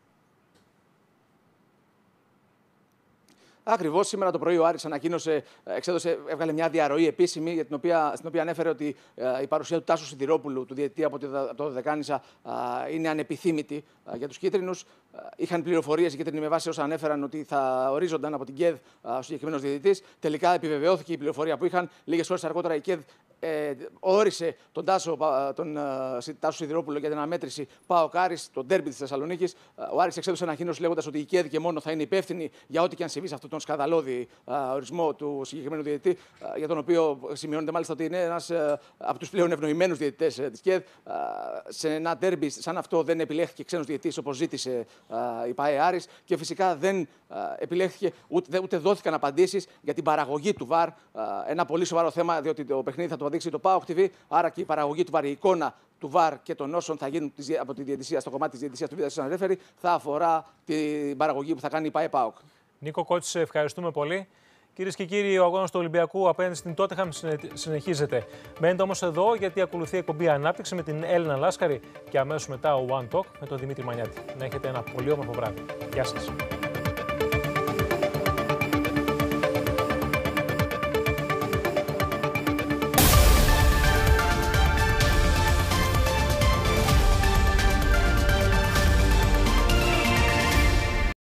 Ακριβώς σήμερα το πρωί ο Άρης έβγαλε μια διαρροή επίσημη στην οποία ανέφερε ότι η παρουσία του Τάσου Σιδηρόπουλου, του διαιτητή από το Δεκάνησα, είναι ανεπιθύμητη για τους κίτρινους. Είχαν πληροφορίες οι κίτρινοι με βάση όσα ανέφεραν ότι θα ορίζονταν από την ΚΕΔ ο συγκεκριμένος διαιτητής. Τελικά επιβεβαιώθηκε η πληροφορία που είχαν. Λίγες ώρες αργότερα η ΚΕΔ όρισε τον Τάσο Σιδηρόπουλο για την αναμέτρηση ΠΑΟΚ Άρης, το ντέρμπι της Θεσσαλονίκης. Ο Άρης εξέδωσε ανακοίνωση λέγοντας ότι η ΚΕΔ και μόνο θα είναι υπεύθυνη για ό,τι και αν συμβεί σε αυτόν τον σκανδαλώδη ορισμό του συγκεκριμένου διαιτητή, για τον οποίο σημειώνεται μάλιστα ότι είναι ένας από τους πλέον ευνοημένους διαιτητές της ΚΕΔ. Σε ένα ντέρμπι σαν αυτό δεν επιλέχθηκε ξένος διαιτητής όπως ζήτησε η ΠΑΕ Άρης και φυσικά δεν επιλέχθηκε ούτε δόθηκαν απαντήσεις για την παραγωγή του ΒΑΡ. Ένα πολύ σοβαρό θέμα, διότι το παιχνίδι θα το δείξει το ΠΑΟΚ TV, άρα και η παραγωγή του ΒΑΡ, η εικόνα του ΒΑΡ και των όσων θα γίνουν από τη διαιτησία, στο κομμάτι της διαιτησίας του Video Assistant Referee, θα αφορά την παραγωγή που θα κάνει η ΠΑΕ ΠΑΟΚ. Νίκο Κότση, σε ευχαριστούμε πολύ. Κυρίες και κύριοι, ο αγώνας του Ολυμπιακού απέναντι στην Τότεναμ συνεχίζεται. Μένετε όμως εδώ, γιατί ακολουθεί η εκπομπή Ανάπτυξη με την Έλληνα Λάσκαρη και αμέσως μετά ο One Talk με τον Δημήτρη Μανιάτη. Να έχετε ένα πολύ όμορφο βράδυ. Γεια σας.